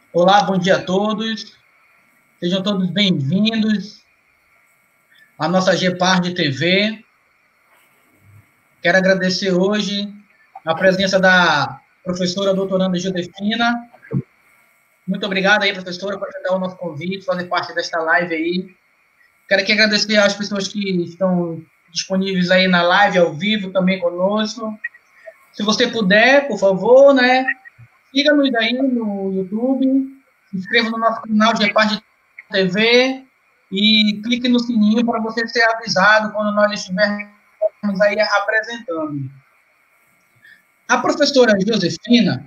Olá, bom dia a todos. Sejam todos bem-vindos à nossa GEPARD TV. Quero agradecer hoje a presença da professora doutoranda Josefina. Muito obrigado aí, professora, por aceitar o nosso convite, fazer parte desta live aí. Quero aqui agradecer às pessoas que estão disponíveis aí na live, ao vivo, também conosco. Se você puder, por favor, siga-nos aí no YouTube, se inscreva no nosso canal GEPARD TV e clique no sininho para você ser avisado quando nós estivermos aí apresentando. A professora Josefina,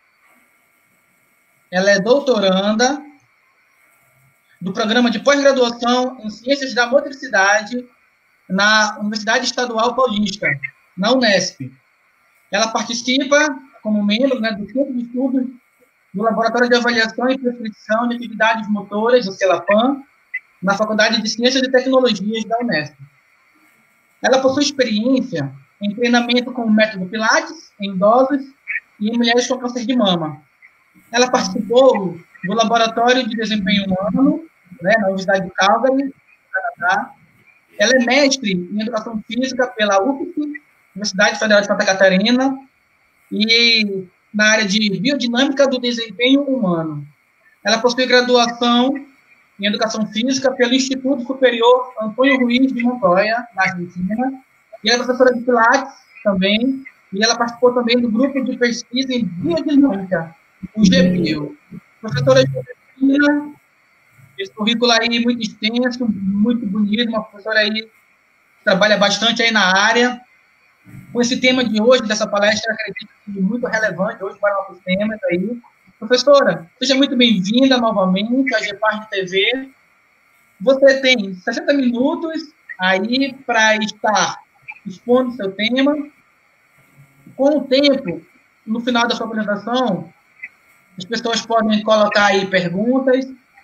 ela é doutoranda do programa de pós-graduação em Ciências da Motricidade na Universidade Estadual Paulista, na Unesp. Ela participa como membro do Centro de Estudos do Laboratório de Avaliação e Prescrição de Atividades Motoras, o CELAPAM, na Faculdade de Ciências e Tecnologias da Unesp. Ela possui experiência em treinamento com o método Pilates em idosos e em mulheres com câncer de mama. Ela participou do Laboratório de Desempenho Humano, na Universidade de Calgary, no Canadá. Ela é mestre em Educação Física pela UFSC, Universidade Federal de Santa Catarina, e na área de Biodinâmica do Desempenho Humano. Ela possui graduação em Educação Física pelo Instituto Superior Antônio Ruiz de Montoya, na Argentina, e ela é professora de Pilates também, e ela participou também do grupo de pesquisa em biodinâmica, o GBio. Professora Josefina, esse currículo aí muito extenso, muito bonito, uma professora aí que trabalha bastante aí na área. Com esse tema de hoje, dessa palestra, acredito que é muito relevante hoje para nossos temas aí. Professora, seja muito bem-vinda novamente à GEPARD TV. Você tem 60 minutos aí para estar expondo seu tema. Com o tempo, no final da sua apresentação, as pessoas podem colocar aí perguntas,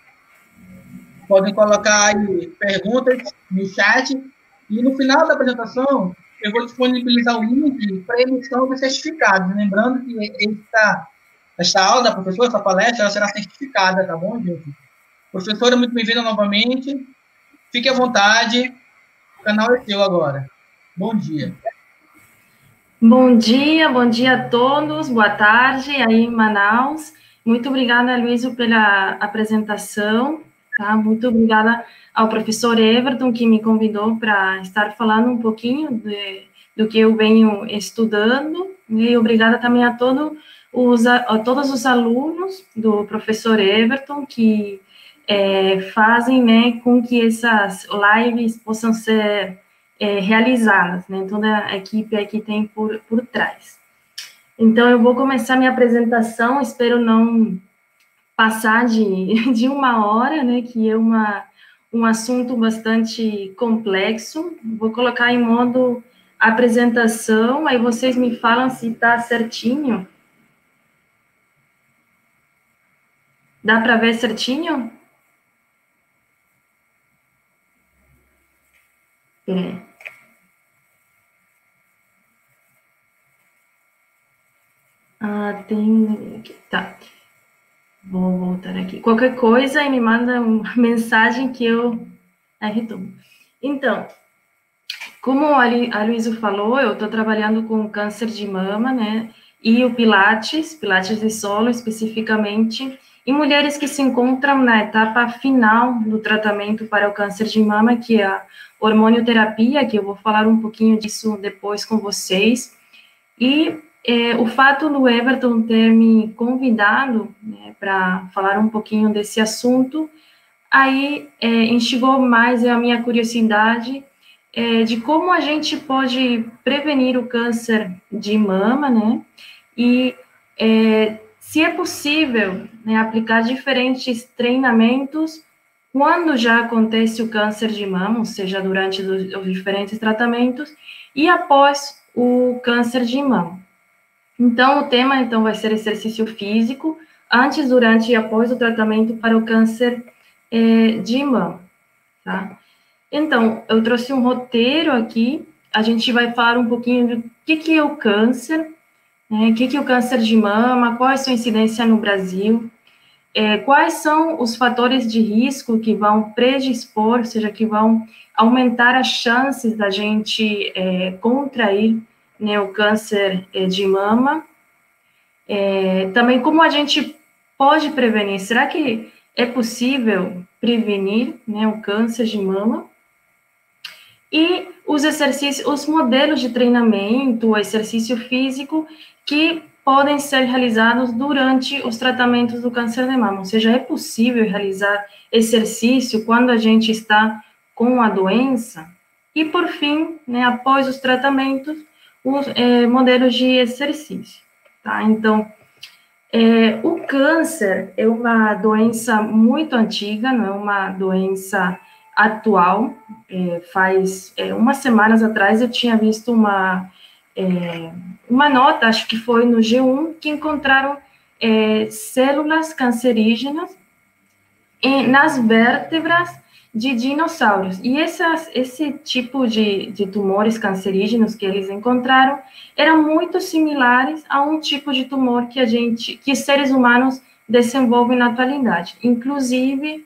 no chat, e no final da apresentação, eu vou disponibilizar o link para emissão dos certificados. Lembrando que esta aula da professora, essa palestra, ela será certificada, tá bom, gente? Professora, muito bem-vinda novamente. Fique à vontade. O canal é seu agora. Bom dia. Bom dia a todos. Boa tarde aí em Manaus. Muito obrigada, Luísio, pela apresentação. Tá? Muito obrigada ao professor Everton, que me convidou para estar falando um pouquinho do que eu venho estudando. E obrigada também a todos os alunos do professor Everton, que fazem com que essas lives possam ser realizadas, toda a equipe que tem por trás. Então, eu vou começar minha apresentação, espero não passar de 1 hora, que é um assunto bastante complexo. Vou colocar em modo apresentação, aí vocês me falam se está certinho. Dá para ver certinho? Tem... Tá. Vou voltar aqui. Qualquer coisa, me manda uma mensagem que eu retomo. Então, como a Luísa falou, eu estou trabalhando com câncer de mama, e o Pilates de solo, especificamente, em mulheres que se encontram na etapa final do tratamento para o câncer de mama, que é a hormonioterapia, que eu vou falar um pouquinho disso depois com vocês. E o fato do Everton ter me convidado para falar um pouquinho desse assunto, aí instigou mais a minha curiosidade de como a gente pode prevenir o câncer de mama, e se é possível aplicar diferentes treinamentos quando já acontece o câncer de mama, ou seja, durante os diferentes tratamentos, e após o câncer de mama. Então, o tema vai ser exercício físico, antes, durante e após o tratamento para o câncer de mama, tá? Então, eu trouxe um roteiro aqui, a gente vai falar um pouquinho do que é o câncer, o que é o câncer de mama, qual é a sua incidência no Brasil, quais são os fatores de risco que vão predispor, ou seja, que vão aumentar as chances da gente contrair, né, o câncer de mama. Também como a gente pode prevenir, será que é possível prevenir, né, o câncer de mama? E os exercícios, os modelos de treinamento, o exercício físico que podem ser realizados durante os tratamentos do câncer de mama, ou seja, é possível realizar exercício quando a gente está com a doença. E, por fim, né, após os tratamentos, os modelos de exercício, tá? Então, o câncer é uma doença muito antiga, não é uma doença atual. Faz umas semanas atrás eu tinha visto uma nota, acho que foi no G1, que encontraram células cancerígenas nas vértebras de dinossauros. E esse tipo de tumores cancerígenos que eles encontraram eram muito similares a um tipo de tumor que seres humanos desenvolvem na atualidade. Inclusive,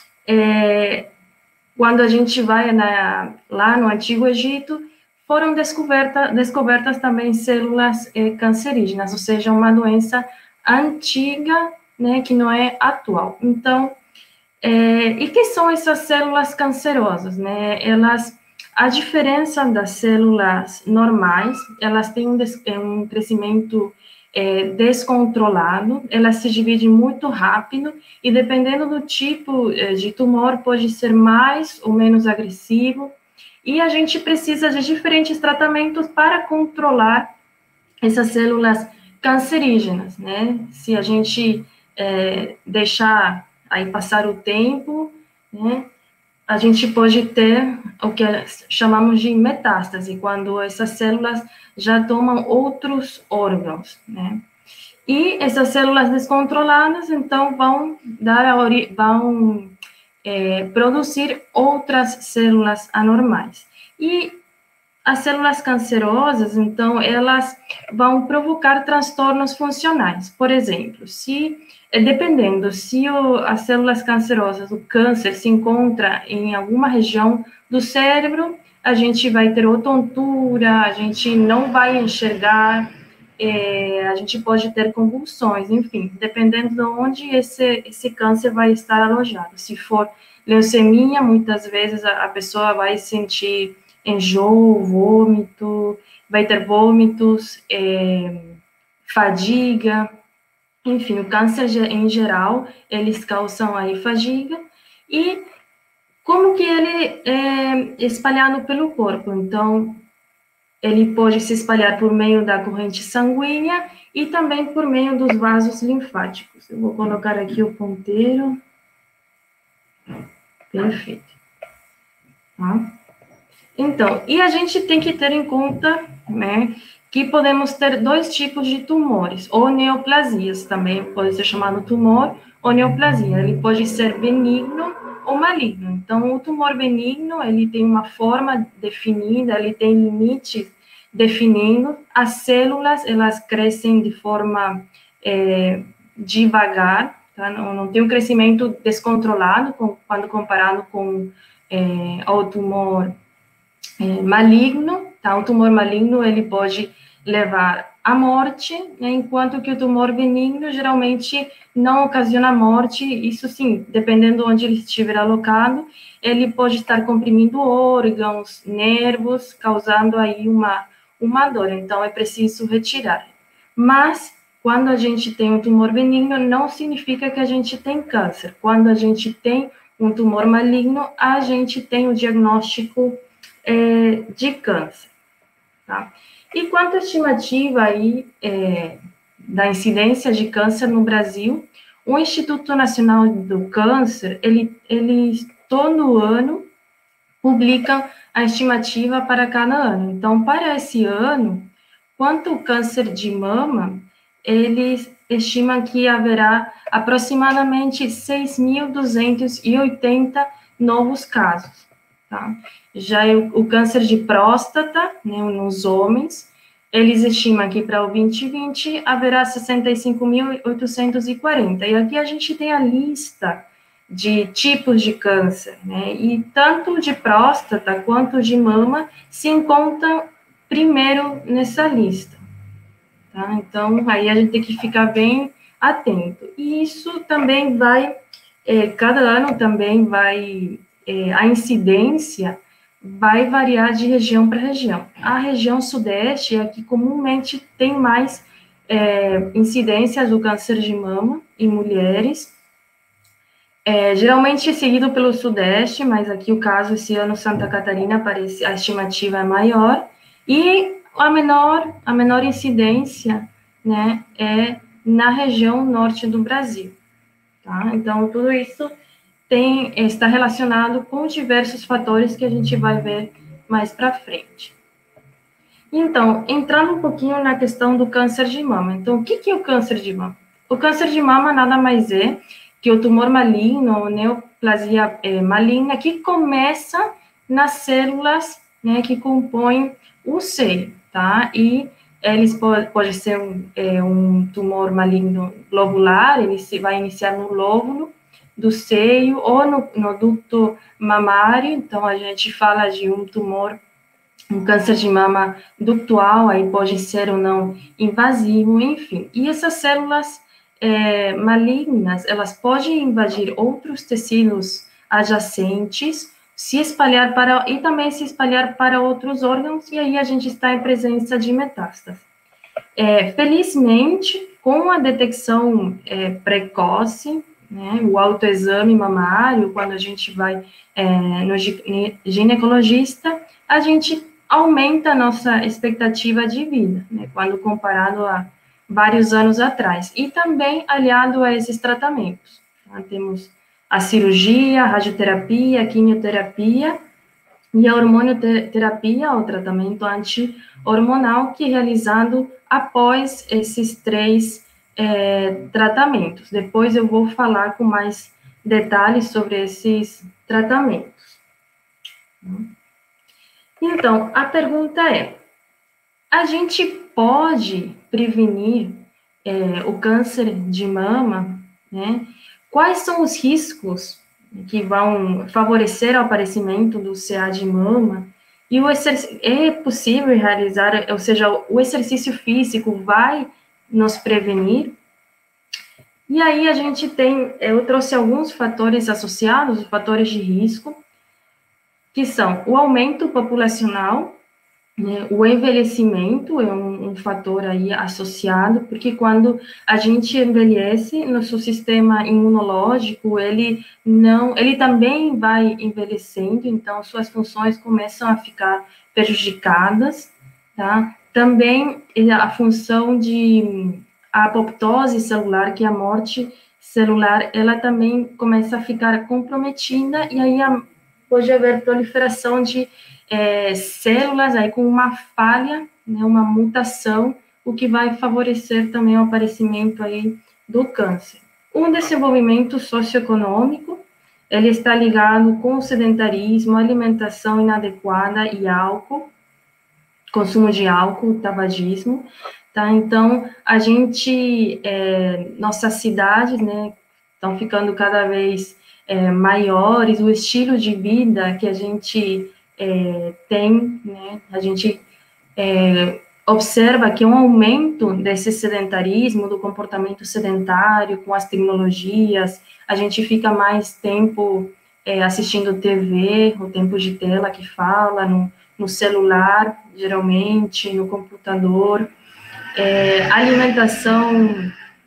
quando a gente vai lá no Antigo Egito, foram descobertas também células cancerígenas, ou seja, uma doença antiga, né, que não é atual. Então, e que são essas células cancerosas, né? A diferença das células normais, elas têm um crescimento descontrolado, elas se dividem muito rápido, e dependendo do tipo de tumor, pode ser mais ou menos agressivo, e a gente precisa de diferentes tratamentos para controlar essas células cancerígenas, né? Se a gente deixar aí passar o tempo, né, a gente pode ter o que chamamos de metástase, quando essas células já tomam outros órgãos, né? E essas células descontroladas, então, vão produzir outras células anormais. E as células cancerosas, então, elas vão provocar transtornos funcionais. Por exemplo, dependendo se as células cancerosas, o câncer, se encontra em alguma região do cérebro, a gente vai ter ou tontura, a gente não vai enxergar, a gente pode ter convulsões, enfim, dependendo de onde esse câncer vai estar alojado. Se for leucemia, muitas vezes a pessoa vai sentir enjoo, vômito, vai ter vômitos, fadiga, enfim, o câncer em geral, eles causam aí fadiga. E como que ele é espalhado pelo corpo? Então, ele pode se espalhar por meio da corrente sanguínea e também por meio dos vasos linfáticos. Eu vou colocar aqui o ponteiro. Perfeito. Tá? Então, e a gente tem que ter em conta, né, que podemos ter dois tipos de tumores, ou neoplasias, também pode ser chamado tumor ou neoplasia. Ele pode ser benigno ou maligno. Então, o tumor benigno, ele tem uma forma definida, ele tem limites definindo. As células, elas crescem de forma devagar, tá? Não tem um crescimento descontrolado quando comparado com o tumor maligno, tá? O tumor maligno, ele pode levar à morte, né? Enquanto que o tumor benigno, geralmente, não ocasiona morte. Isso sim, dependendo de onde ele estiver alocado, ele pode estar comprimindo órgãos, nervos, causando aí uma dor. Então, é preciso retirar. Mas, quando a gente tem um tumor benigno, não significa que a gente tem câncer. Quando a gente tem um tumor maligno, a gente tem o diagnóstico de câncer, tá? E quanto à estimativa aí da incidência de câncer no Brasil, o Instituto Nacional do Câncer, ele todo ano publica a estimativa para cada ano. Então, para esse ano, quanto ao câncer de mama, eles estimam que haverá aproximadamente 6.280 novos casos, tá? Já o câncer de próstata, né, nos homens, eles estimam que para o 2020 haverá 65.840. E aqui a gente tem a lista de tipos de câncer, né? E tanto de próstata quanto de mama se encontram primeiro nessa lista, tá? Então, aí a gente tem que ficar bem atento. E isso também vai, cada ano também vai, a incidência vai variar de região para região. A região sudeste é a que comumente tem mais incidências do câncer de mama em mulheres, geralmente seguido pelo sudeste, mas aqui o caso, esse ano, Santa Catarina, parece, a estimativa é maior, e a menor incidência, né, é na região norte do Brasil, tá? Então, tudo isso está relacionado com diversos fatores que a gente vai ver mais para frente. Então, entrando um pouquinho na questão do câncer de mama. Então, o que é o câncer de mama? O câncer de mama nada mais é que o tumor maligno, ou neoplasia maligna, que começa nas células, né, que compõem o seio, tá? E eles pode ser um tumor maligno globular, ele vai iniciar no lóbulo do seio ou no ducto mamário. Então, a gente fala de um câncer de mama ductual, aí pode ser ou não invasivo, enfim. E essas células malignas, elas podem invadir outros tecidos adjacentes, e também se espalhar para outros órgãos, e aí a gente está em presença de metástases. Felizmente, com a detecção precoce, né, o autoexame mamário, quando a gente vai no ginecologista, a gente aumenta a nossa expectativa de vida, né, quando comparado a vários anos atrás, e também aliado a esses tratamentos. Tá? Temos a cirurgia, a radioterapia, a quimioterapia e a hormonioterapia, o tratamento anti-hormonal, que é realizado após esses 3 tratamentos. Depois eu vou falar com mais detalhes sobre esses tratamentos. Então, a pergunta é: a gente pode prevenir o câncer de mama, né? Quais são os riscos que vão favorecer o aparecimento do CA de mama? E é possível realizar, ou seja, o exercício físico vai nos prevenir? E aí a gente eu trouxe alguns fatores associados, os fatores de risco, que são o aumento populacional, né, o envelhecimento é um fator aí associado, porque quando a gente envelhece, nosso sistema imunológico, ele também vai envelhecendo, então suas funções começam a ficar prejudicadas, tá? Também a função a apoptose celular, que é a morte celular, ela também começa a ficar comprometida, e aí pode haver proliferação de células aí com uma falha, né, uma mutação, o que vai favorecer também o aparecimento aí do câncer. O desenvolvimento socioeconômico, ele está ligado com o sedentarismo, alimentação inadequada e álcool, consumo de álcool, tabagismo, tá? Então, a gente, nossas cidades, né, estão ficando cada vez maiores, o estilo de vida que a gente tem, né, a gente observa que um aumento desse sedentarismo, do comportamento sedentário, com as tecnologias, a gente fica mais tempo assistindo TV, o tempo de tela que fala, no celular, geralmente, no computador, alimentação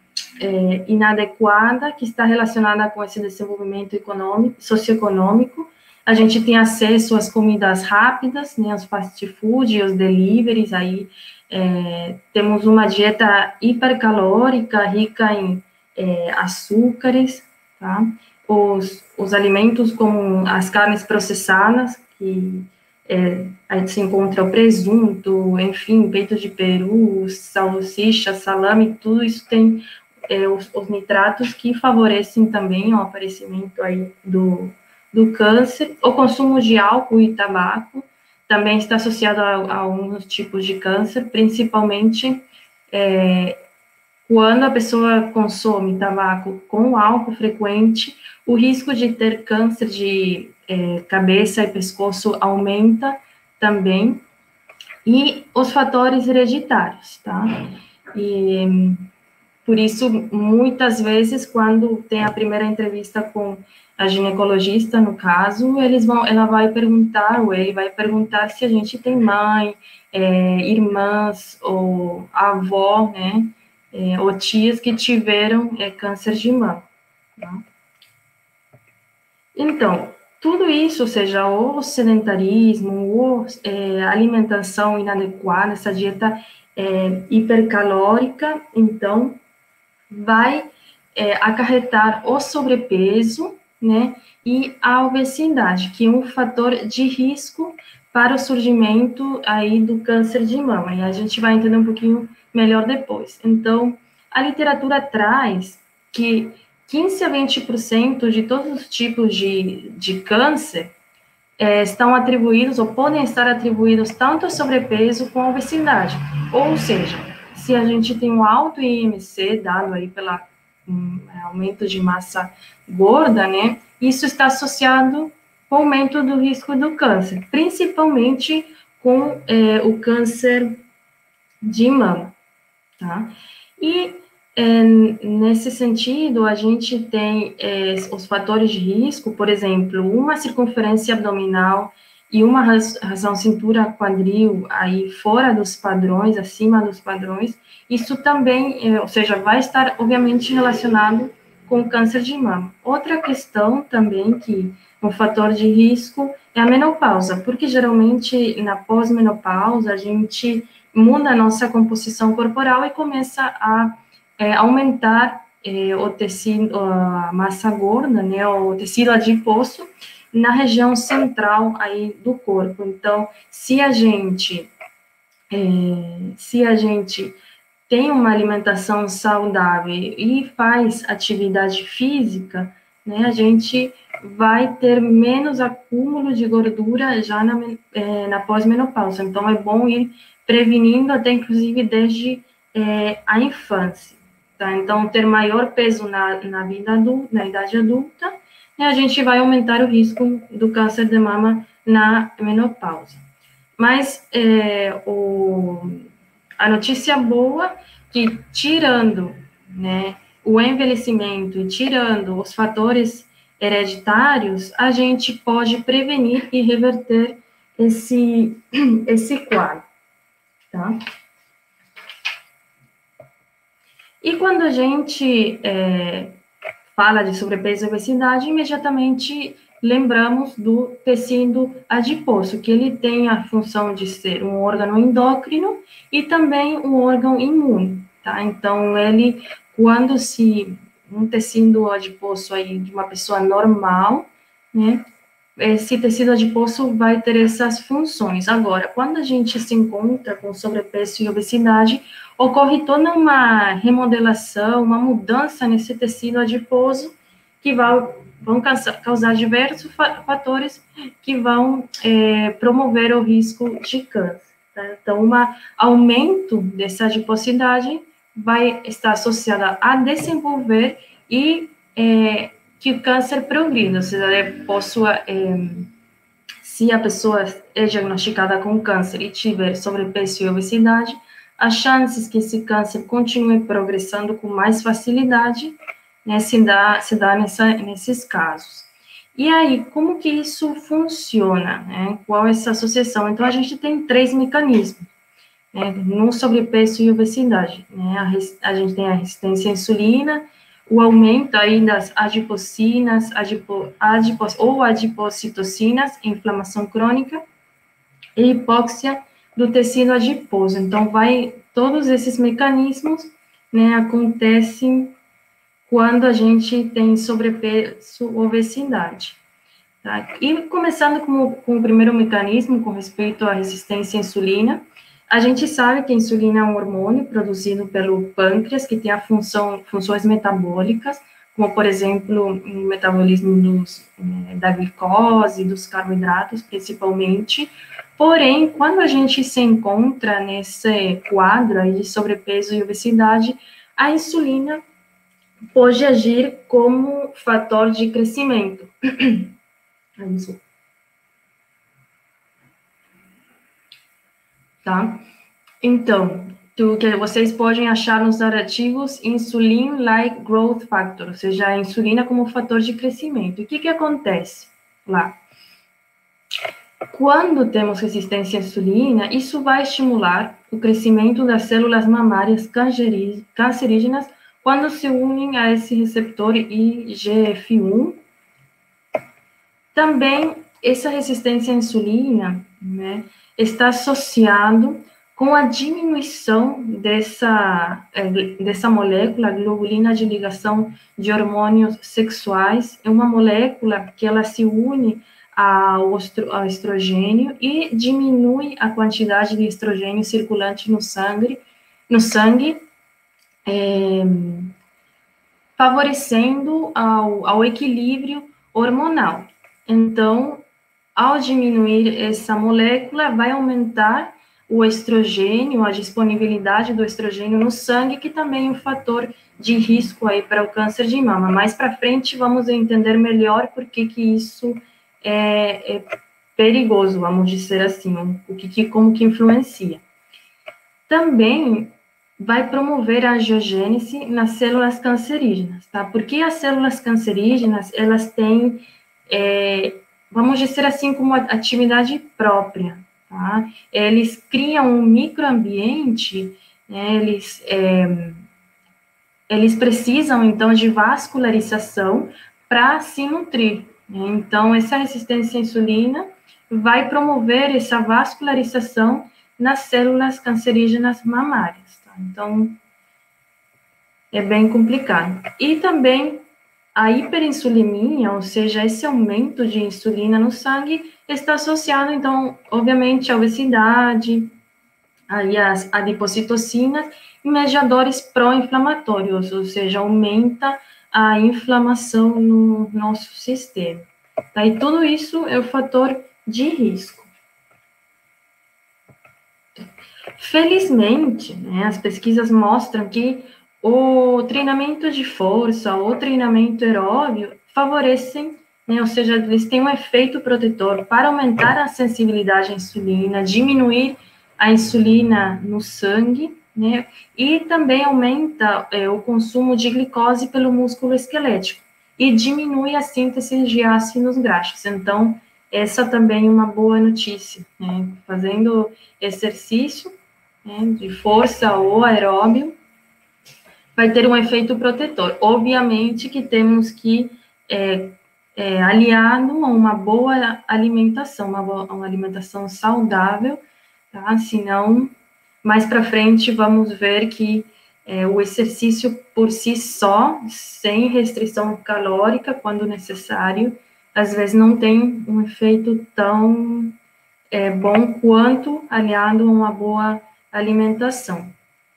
inadequada, que está relacionada com esse desenvolvimento socioeconômico. A gente tem acesso às comidas rápidas, né, aos fast food, aos deliveries, aí temos uma dieta hipercalórica, rica em açúcares, tá? Os alimentos como as carnes processadas, que aí se encontra o presunto, enfim, peito de peru, salsicha, salame, tudo isso tem os nitratos que favorecem também o aparecimento aí do câncer. O consumo de álcool e tabaco também está associado a alguns tipos de câncer, principalmente quando a pessoa consome tabaco com álcool frequente, o risco de ter câncer de cabeça e pescoço aumenta também, e os fatores hereditários, tá? E por isso, muitas vezes, quando tem a primeira entrevista com a ginecologista, no caso, ela vai perguntar, ou ele vai perguntar se a gente tem mãe, irmãs, ou avó, né, ou tias que tiveram câncer de mama. Tá? Então, tudo isso, ou seja, o sedentarismo, ou alimentação inadequada, essa dieta hipercalórica, então, vai acarretar o sobrepeso, né, e a obesidade, que é um fator de risco para o surgimento aí do câncer de mama, e a gente vai entender um pouquinho melhor depois. Então, a literatura traz que 15 a 20% de todos os tipos de câncer estão atribuídos, ou podem estar atribuídos, tanto ao sobrepeso como à obesidade. Ou seja, se a gente tem um alto IMC, dado aí pelo aumento de massa gorda, né, isso está associado com o aumento do risco do câncer, principalmente com o câncer de mama, tá? E nesse sentido, a gente tem os fatores de risco, por exemplo, uma circunferência abdominal e uma razão cintura-quadril aí fora dos padrões, acima dos padrões, isso também, ou seja, vai estar, obviamente, relacionado com o câncer de mama. Outra questão também, que um fator de risco, é a menopausa, porque geralmente na pós-menopausa a gente muda a nossa composição corporal e começa a aumentar o tecido, a massa gorda, né, o tecido adiposo, na região central aí do corpo. Então, se a gente tem uma alimentação saudável e faz atividade física, né, a gente vai ter menos acúmulo de gordura já na pós-menopausa. Então, é bom ir prevenindo até, inclusive, desde a infância. Tá? Então, ter maior peso na vida adulta, na idade adulta, e a gente vai aumentar o risco do câncer de mama na menopausa. Mas a notícia boa que, tirando, né, o envelhecimento e tirando os fatores hereditários, a gente pode prevenir e reverter esse quadro, tá? E quando a gente fala de sobrepeso e obesidade, imediatamente lembramos do tecido adiposo, que ele tem a função de ser um órgão endócrino e também um órgão imune, tá? Então, quando um tecido adiposo aí de uma pessoa normal, né, esse tecido adiposo vai ter essas funções. Agora, quando a gente se encontra com sobrepeso e obesidade, ocorre toda uma remodelação, uma mudança nesse tecido adiposo, que vão causar diversos fatores que vão promover o risco de câncer. Tá? Então, um aumento dessa adiposidade vai estar associada a desenvolver e que o câncer progrida, ou seja, se a pessoa é diagnosticada com câncer e tiver sobrepeso e obesidade, as chances que esse câncer continue progressando com mais facilidade, né, se dá nesses casos. E aí, como que isso funciona? Né? Qual é essa associação? Então, a gente tem 3 mecanismos, né, no sobrepeso e obesidade. Né? A gente tem a resistência à insulina, o aumento aí das adipocinas, ou adipocitocinas, inflamação crônica, e hipóxia do tecido adiposo. Então, todos esses mecanismos, né, acontecem quando a gente tem sobrepeso ou obesidade. Tá? E começando com o primeiro mecanismo, com respeito à resistência à insulina, a gente sabe que a insulina é um hormônio produzido pelo pâncreas, que tem funções metabólicas, como, por exemplo, o metabolismo da glicose, dos carboidratos, principalmente, Porém, quando a gente se encontra nesse quadro aí de sobrepeso e obesidade, a insulina pode agir como fator de crescimento. Tá? Então, que vocês podem achar nos artigos insulin-like growth factor, ou seja, a insulina como fator de crescimento. O que acontece lá? Quando temos resistência à insulina, isso vai estimular o crescimento das células mamárias cancerígenas quando se unem a esse receptor IGF-1. Também, essa resistência à insulina, né, está associado com a diminuição dessa molécula, globulina de ligação de hormônios sexuais. É uma molécula que ela se une ao estrogênio e diminui a quantidade de estrogênio circulante no sangue, favorecendo ao equilíbrio hormonal. Então, ao diminuir essa molécula, vai aumentar o estrogênio, a disponibilidade do estrogênio no sangue, que também é um fator de risco aí para o câncer de mama. Mais para frente, vamos entender melhor por que isso é perigoso, vamos dizer assim, como que influencia. Também vai promover a angiogênese nas células cancerígenas, tá? Porque as células cancerígenas, elas têm, vamos dizer assim, como atividade própria, tá? Eles criam um microambiente, né? Eles precisam, então, de vascularização para se nutrir, né? Então, essa resistência à insulina vai promover essa vascularização nas células cancerígenas mamárias, tá? Então, é bem complicado. E também a hiperinsulinemia, ou seja, esse aumento de insulina no sangue, está associado, então, obviamente, à obesidade, aí às adipocitocinas e mediadores pró-inflamatórios, ou seja, aumenta a inflamação no nosso sistema. Daí, tudo isso é o fator de risco. Felizmente, né, as pesquisas mostram que o treinamento de força ou treinamento aeróbio favorecem, né, ou seja, eles têm um efeito protetor para aumentar a sensibilidade à insulina, diminuir a insulina no sangue, né, e também aumenta o consumo de glicose pelo músculo esquelético e diminui a síntese de ácidos graxos. Então, essa também é uma boa notícia, né, fazendo exercício, né, de força ou aeróbio, vai ter um efeito protetor. Obviamente que temos que aliado a uma boa alimentação, uma alimentação saudável, tá? Senão, mais para frente, vamos ver que o exercício por si só, sem restrição calórica, quando necessário, às vezes não tem um efeito tão bom quanto aliado a uma boa alimentação.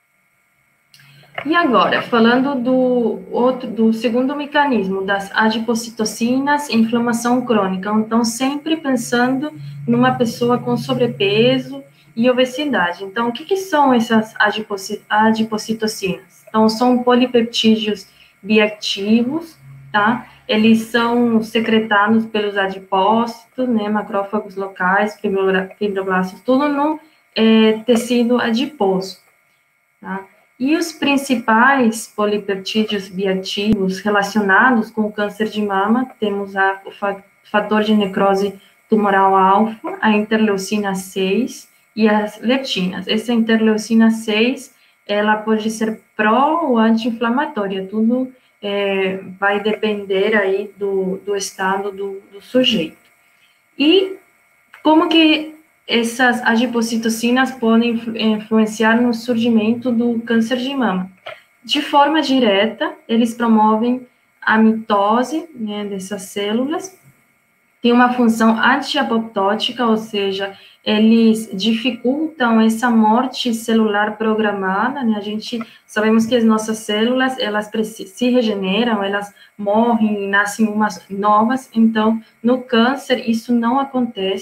E agora, falando do segundo mecanismo, das adipocitocinas e inflamação crônica. Então, sempre pensando numa pessoa com sobrepeso e obesidade. Então, o que são essas adipocitocinas? Então, são polipeptídeos bioativos, tá? Eles são secretados pelos adipócitos, né, macrófagos locais, fibroblastos, tudo no tecido adiposo, tá? E os principais polipeptídeos bioativos relacionados com o câncer de mama, temos o fator de necrose tumoral alfa, a interleucina 6 e as leptinas. Essa interleucina 6, ela pode ser pró ou anti-inflamatória, tudo vai depender aí do estado do sujeito. E como que essas adipocitocinas podem influenciar no surgimento do câncer de mama? De forma direta, eles promovem a mitose, né, dessas células, tem uma função anti-apoptótica, ou seja, eles dificultam essa morte celular programada, né? A gente sabemos que as nossas células, elas se regeneram, elas morrem e nascem umas novas, então, no câncer, isso não acontece, tá?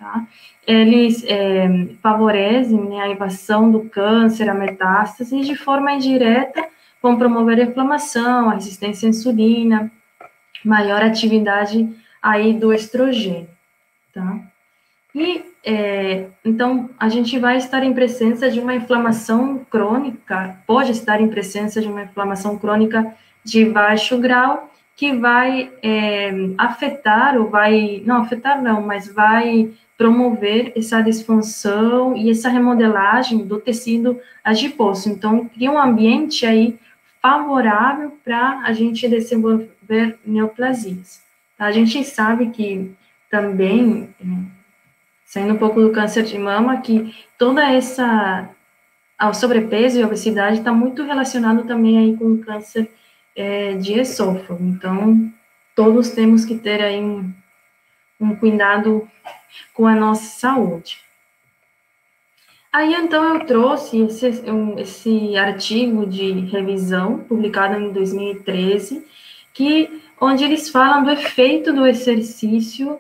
tá? Eles favorecem, né, a invasão do câncer, a metástase, e de forma indireta vão promover a inflamação, a resistência à insulina, maior atividade aí do estrogênio, tá? E, então, a gente vai estar em presença de uma inflamação crônica, pode estar em presença de uma inflamação crônica de baixo grau, que vai afetar, ou vai, não afetar não, mas vai promover essa disfunção e essa remodelagem do tecido adiposo. Então, cria um ambiente aí favorável para a gente desenvolver neoplasias. A gente sabe que também, saindo um pouco do câncer de mama, que toda essa, o sobrepeso e a obesidade está muito relacionado também aí com o câncer de esôfago. Então, todos temos que ter aí um cuidado com a nossa saúde. Aí, então, eu trouxe esse artigo de revisão, publicado em 2013, onde eles falam do efeito do exercício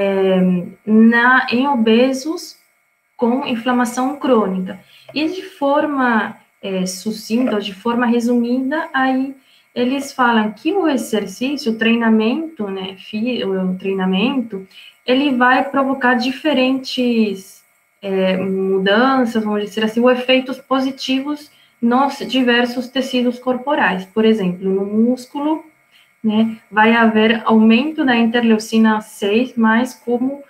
em obesos com inflamação crônica. E de forma sucinta, ou de forma resumida, aí eles falam que o exercício, o treinamento, né, o treinamento, ele vai provocar diferentes mudanças, vamos dizer assim, ou efeitos positivos nos diversos tecidos corporais. Por exemplo, no músculo, né, vai haver aumento da interleucina 6, mais como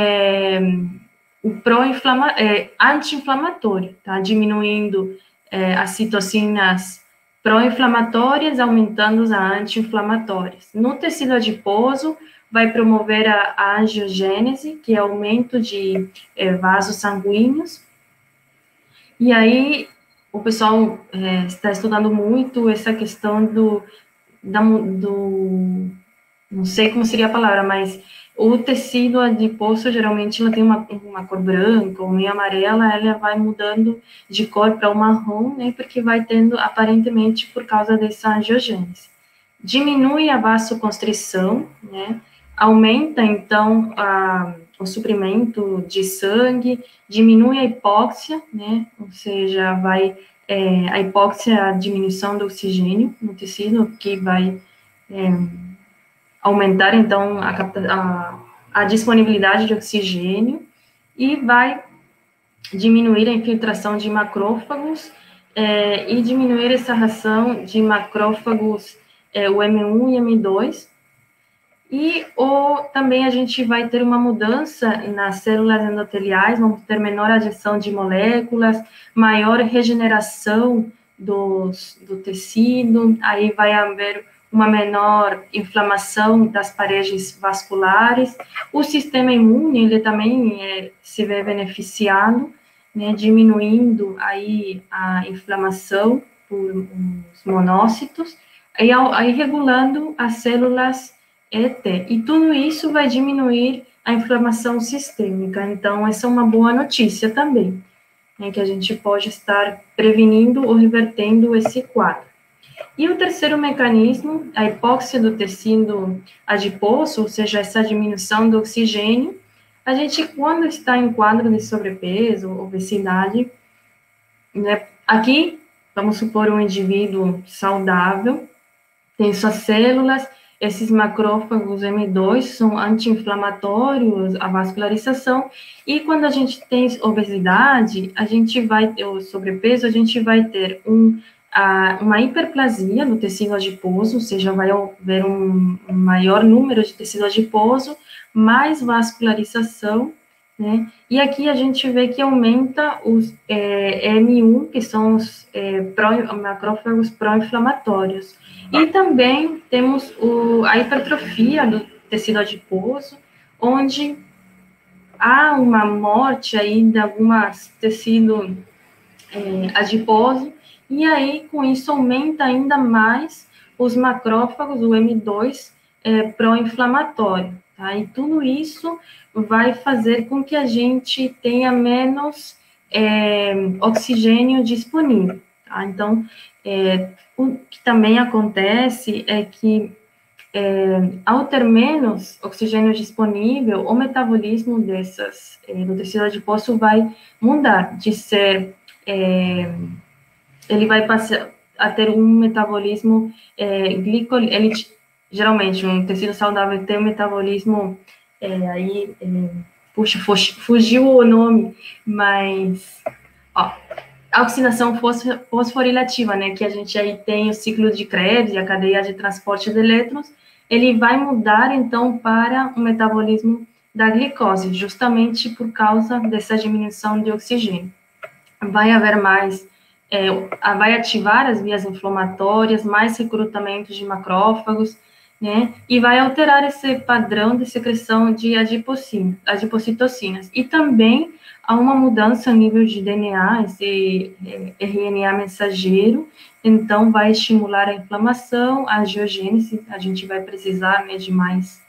o anti-inflamatório, tá? Diminuindo as citocinas pró-inflamatórias, aumentando as anti-inflamatórias. No tecido adiposo, vai promover a angiogênese, que é aumento de vasos sanguíneos. E aí, o pessoal está estudando muito essa questão não sei como seria a palavra, mas o tecido adiposo, geralmente, ela tem uma cor branca ou meio amarela, ela vai mudando de cor para o marrom, né, porque vai tendo, aparentemente, por causa dessa angiogênese. Diminui a vasoconstrição, né, aumenta, então, o suprimento de sangue, diminui a hipóxia, né, ou seja, a hipóxia é a diminuição do oxigênio no tecido, que vai aumentar, então, a disponibilidade de oxigênio, e vai diminuir a infiltração de macrófagos e diminuir essa ração de macrófagos, o M1 e M2, e também a gente vai ter uma mudança nas células endoteliais, vamos ter menor adesão de moléculas, maior regeneração do tecido, aí vai haver uma menor inflamação das paredes vasculares. O sistema imune, ele também se vê beneficiado, né, diminuindo aí a inflamação por os monócitos, e aí regulando as células ET. E tudo isso vai diminuir a inflamação sistêmica. Então, essa é uma boa notícia também, né, que a gente pode estar prevenindo ou revertendo esse quadro. E o terceiro mecanismo, a hipóxia do tecido adiposo, ou seja, essa diminuição do oxigênio, a gente, quando está em quadro de sobrepeso, obesidade, né, aqui, vamos supor um indivíduo saudável, tem suas células, esses macrófagos M2 são anti-inflamatórios, a vascularização, e quando a gente tem obesidade, a gente vai ter o sobrepeso, a gente vai ter uma hiperplasia no tecido adiposo, ou seja, vai haver um maior número de tecido adiposo, mais vascularização, né? E aqui a gente vê que aumenta os M1, que são os macrófagos pró-inflamatórios. E também temos a hipertrofia do tecido adiposo, onde há uma morte aí de algumas tecido adiposo, e aí, com isso, aumenta ainda mais os macrófagos, o M2, pró-inflamatório, tá? E tudo isso vai fazer com que a gente tenha menos oxigênio disponível, tá? Então, o que também acontece é que ao ter menos oxigênio disponível, o metabolismo do tecido adiposo vai mudar de ser, ele vai passar a ter um metabolismo geralmente, um tecido saudável tem um metabolismo, fugiu o nome, mas, ó, a oxidação fosforilativa, né, que a gente aí tem o ciclo de Krebs e a cadeia de transporte de elétrons, ele vai mudar, então, para o metabolismo da glicose, justamente por causa dessa diminuição de oxigênio. Vai haver mais, vai ativar as vias inflamatórias, mais recrutamento de macrófagos, né, e vai alterar esse padrão de secreção de adipocitocinas. E também há uma mudança no nível de DNA, esse RNA mensageiro, então vai estimular a inflamação, a angiogênese, a gente vai precisar, né, de mais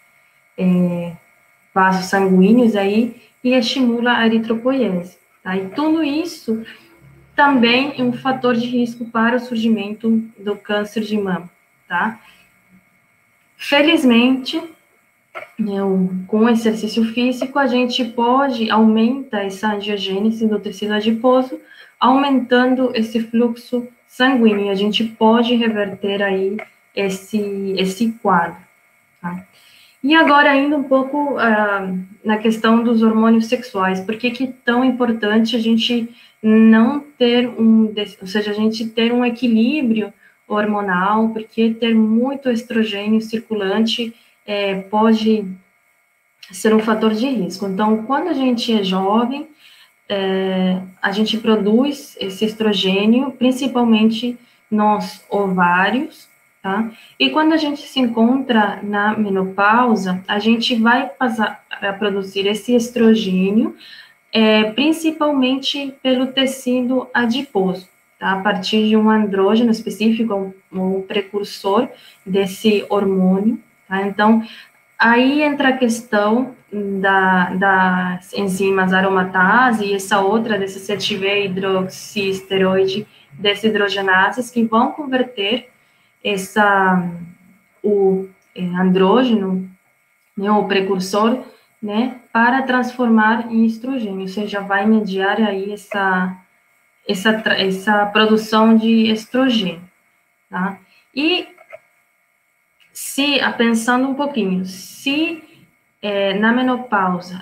vasos sanguíneos aí, e estimula a eritropoiese, tá? E tudo isso também é um fator de risco para o surgimento do câncer de mama, tá? Felizmente, com o exercício físico, a gente pode aumentar essa angiogênese do tecido adiposo, aumentando esse fluxo sanguíneo, a gente pode reverter aí esse quadro, tá? E agora, indo um pouco na questão dos hormônios sexuais, por que é tão importante a gente não ter ou seja, a gente ter um equilíbrio hormonal, porque ter muito estrogênio circulante pode ser um fator de risco. Então, quando a gente é jovem, a gente produz esse estrogênio, principalmente nos ovários, tá? E quando a gente se encontra na menopausa, a gente vai passar a produzir esse estrogênio, principalmente pelo tecido adiposo, tá? A partir de um andrógeno específico, um precursor desse hormônio, tá? Então, aí entra a questão das enzimas aromatase e essa outra, DCCTV hidroxisteroide desidrogenases, que vão converter o andrógeno, né, o precursor, né, para transformar em estrogênio, ou seja, vai mediar aí essa produção de estrogênio, tá? E pensando um pouquinho, se na menopausa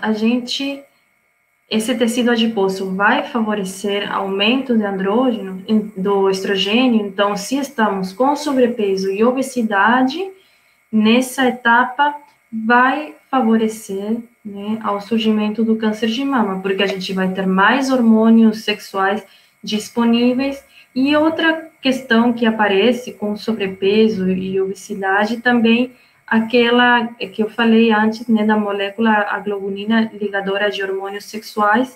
esse tecido adiposo vai favorecer aumento de andrógeno, do estrogênio, então, se estamos com sobrepeso e obesidade, nessa etapa vai favorecer, né, ao surgimento do câncer de mama, porque a gente vai ter mais hormônios sexuais disponíveis. E outra questão que aparece com sobrepeso e obesidade também, aquela que eu falei antes, né, da molécula aglobulina ligadora de hormônios sexuais,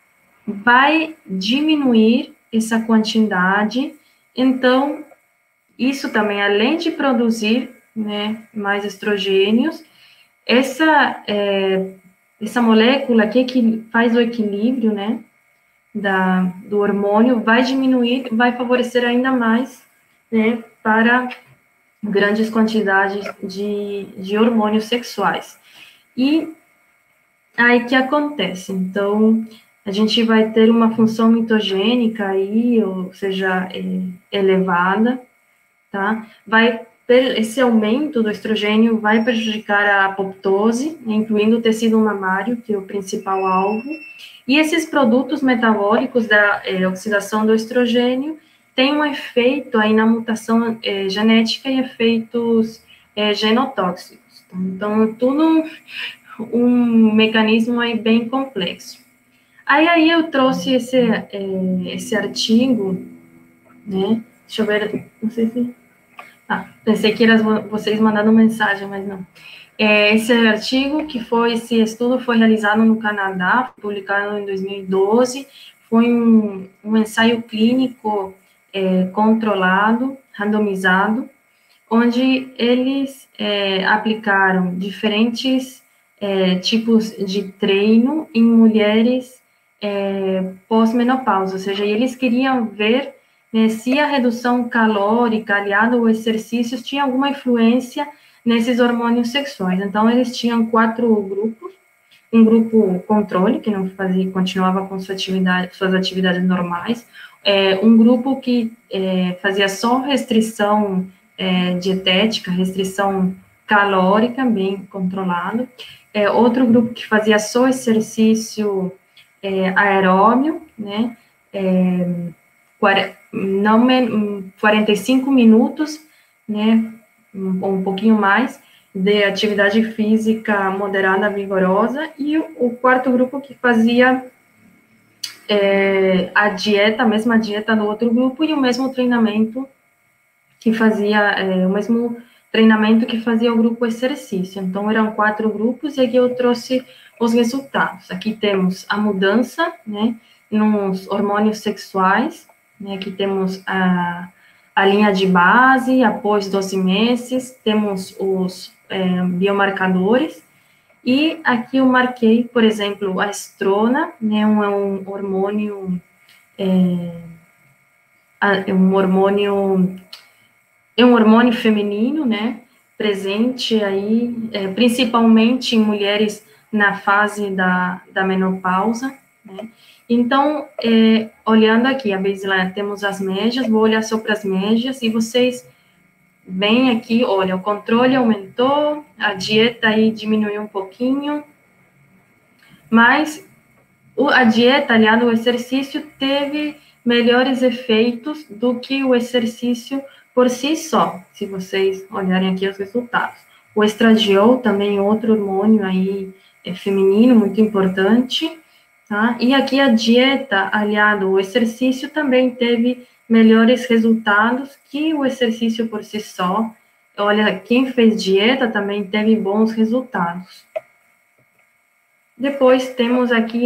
vai diminuir essa quantidade. Então, isso também, além de produzir, né, mais estrogênios, essa molécula que faz o equilíbrio, né, do hormônio, vai diminuir, vai favorecer ainda mais, né, para grandes quantidades de hormônios sexuais. E aí que acontece? Então, a gente vai ter uma função mitogênica aí, ou seja, elevada, tá? Esse aumento do estrogênio vai prejudicar a apoptose, incluindo o tecido mamário, que é o principal alvo, e esses produtos metabólicos da oxidação do estrogênio têm um efeito aí na mutação genética e efeitos genotóxicos. Tá? Então, é tudo um mecanismo aí bem complexo. Aí eu trouxe esse artigo, né? Deixa eu ver, não sei se... pensei que vocês mandando mensagem, mas não. Esse artigo esse estudo foi realizado no Canadá, publicado em 2012, foi um ensaio clínico controlado, randomizado, onde eles aplicaram diferentes tipos de treino em mulheres pós-menopausa, ou seja, eles queriam ver, né, se a redução calórica aliada ao exercícios tinha alguma influência nesses hormônios sexuais. Então, eles tinham 4 grupos, um grupo controle, que não fazia, continuava com suas atividades normais, um grupo que fazia só restrição dietética, restrição calórica, bem controlado, outro grupo que fazia só exercício aeróbio, né, 45 minutos, né, um pouquinho mais, de atividade física moderada, vigorosa, e o quarto grupo que fazia a mesma dieta do outro grupo, e o mesmo treinamento que fazia, o mesmo treinamento que fazia o grupo exercício. Então, eram 4 grupos, e aqui eu trouxe os resultados. Aqui temos a mudança, né, nos hormônios sexuais, né, aqui temos a linha de base, após 12 meses, temos os biomarcadores, e aqui eu marquei, por exemplo, a estrona, né, um hormônio, é um hormônio feminino, né, presente aí, principalmente em mulheres na fase da menopausa, né. Então, olhando aqui a baseline, temos as médias, vou olhar só para as médias, e vocês veem aqui, olha, o controle aumentou, a dieta aí diminuiu um pouquinho, mas a dieta, aliado ao exercício, teve melhores efeitos do que o exercício por si só, se vocês olharem aqui os resultados. O estradiol, também outro hormônio aí feminino, muito importante, tá? E aqui a dieta, aliado ao exercício, também teve melhores resultados que o exercício por si só. Olha, quem fez dieta também teve bons resultados. Depois temos aqui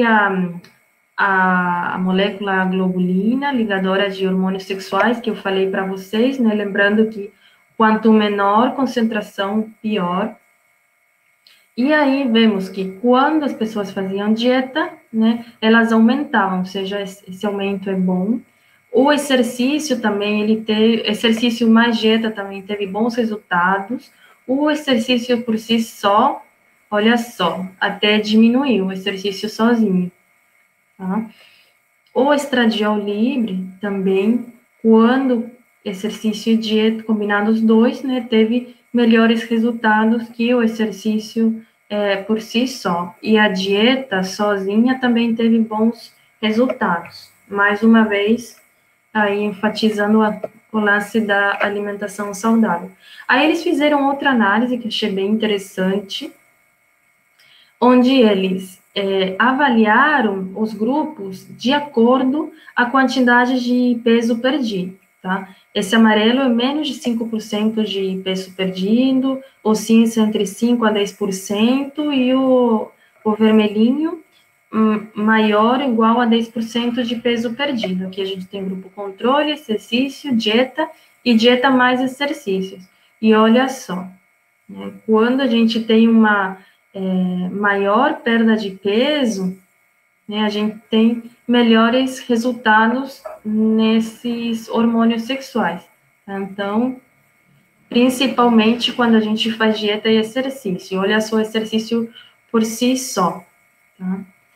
a molécula globulina, ligadora de hormônios sexuais, que eu falei para vocês, né? Lembrando que quanto menor concentração, pior. E aí vemos que quando as pessoas faziam dieta, né, elas aumentavam, ou seja, esse aumento é bom. O exercício também, exercício mais dieta também teve bons resultados. O exercício por si só, olha só, até diminuiu o exercício sozinho. Tá? O estradiol livre também, quando exercício e dieta combinados os dois, né, teve melhores resultados que o exercício por si só. E a dieta sozinha também teve bons resultados. Mais uma vez, aí enfatizando o lance da alimentação saudável. Aí eles fizeram outra análise que eu achei bem interessante, onde eles avaliaram os grupos de acordo a quantidade de peso perdido, tá? Esse amarelo é menos de 5% de peso perdido, o cinza entre 5% a 10%, e o vermelhinho maior ou igual a 10% de peso perdido. Aqui a gente tem grupo controle, exercício, dieta, e dieta mais exercícios. E olha só, né, quando a gente tem uma maior perda de peso, né, a gente tem melhores resultados nesses hormônios sexuais. Tá? Então, principalmente quando a gente faz dieta e exercício. Olha só o exercício por si só. Tá?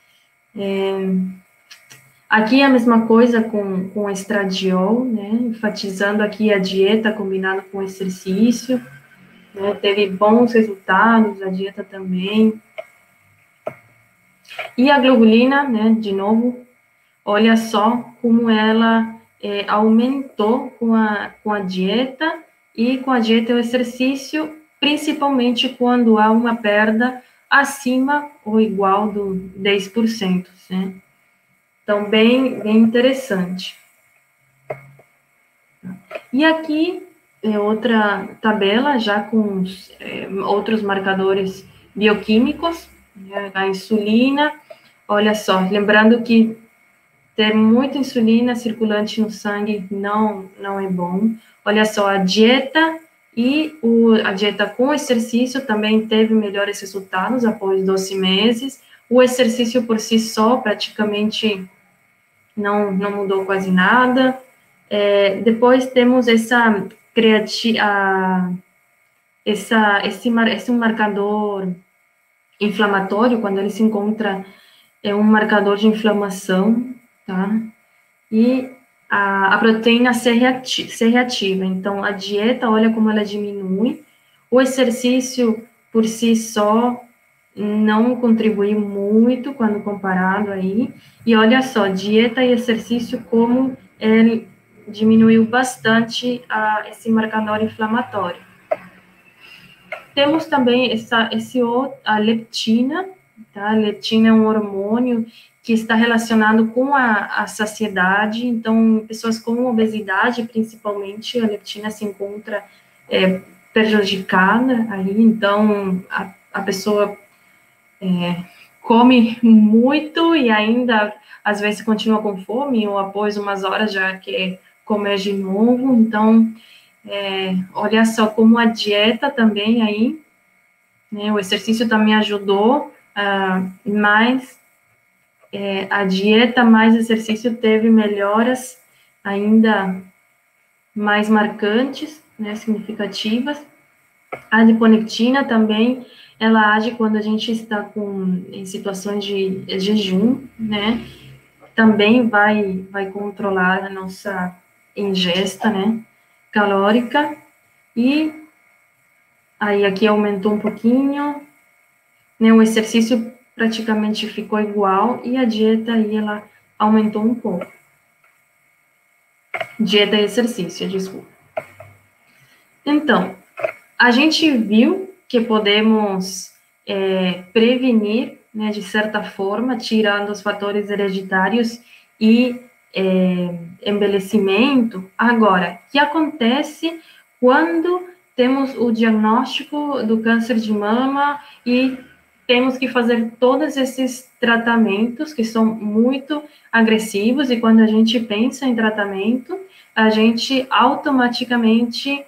Aqui é a mesma coisa com estradiol, né, enfatizando aqui a dieta combinada com exercício, né, teve bons resultados, a dieta também. E a globulina, né, de novo, olha só como ela aumentou com a dieta, e com a dieta e o exercício, principalmente quando há uma perda acima ou igual do 10%, né? Então, bem interessante. E aqui é outra tabela, já com outros marcadores bioquímicos, né, a insulina. Olha só, lembrando que ter muita insulina circulante no sangue não é bom. Olha só, a dieta e a dieta com exercício também teve melhores resultados após 12 meses. O exercício por si só praticamente não mudou quase nada. Depois temos essa esse um marcador inflamatório, quando ele se encontra, é um marcador de inflamação, tá? E a proteína ser reativa. Então, a dieta, olha como ela diminui. O exercício, por si só, não contribui muito quando comparado aí. E olha só, dieta e exercício, como ele diminuiu bastante esse marcador inflamatório. Temos também a leptina, tá? A leptina é um hormônio que está relacionado com a saciedade. Então, pessoas com obesidade, principalmente, a leptina se encontra prejudicada aí. Então, a pessoa come muito e ainda, às vezes, continua com fome, ou após umas horas já quer comer de novo. Então, olha só como a dieta também aí, né, o exercício também ajudou, mas a dieta mais exercício teve melhoras ainda mais marcantes, né, significativas. A adiponectina também, ela age quando a gente está em situações de jejum, né, também vai controlar a nossa ingesta, né, calórica. E aí aqui aumentou um pouquinho, né, o exercício praticamente ficou igual e a dieta aí ela aumentou um pouco. Dieta e exercício, desculpa. Então, a gente viu que podemos prevenir, né, de certa forma, tirando os fatores hereditários e envelhecimento. Agora, o que acontece quando temos o diagnóstico do câncer de mama e temos que fazer todos esses tratamentos que são muito agressivos, e quando a gente pensa em tratamento, a gente automaticamente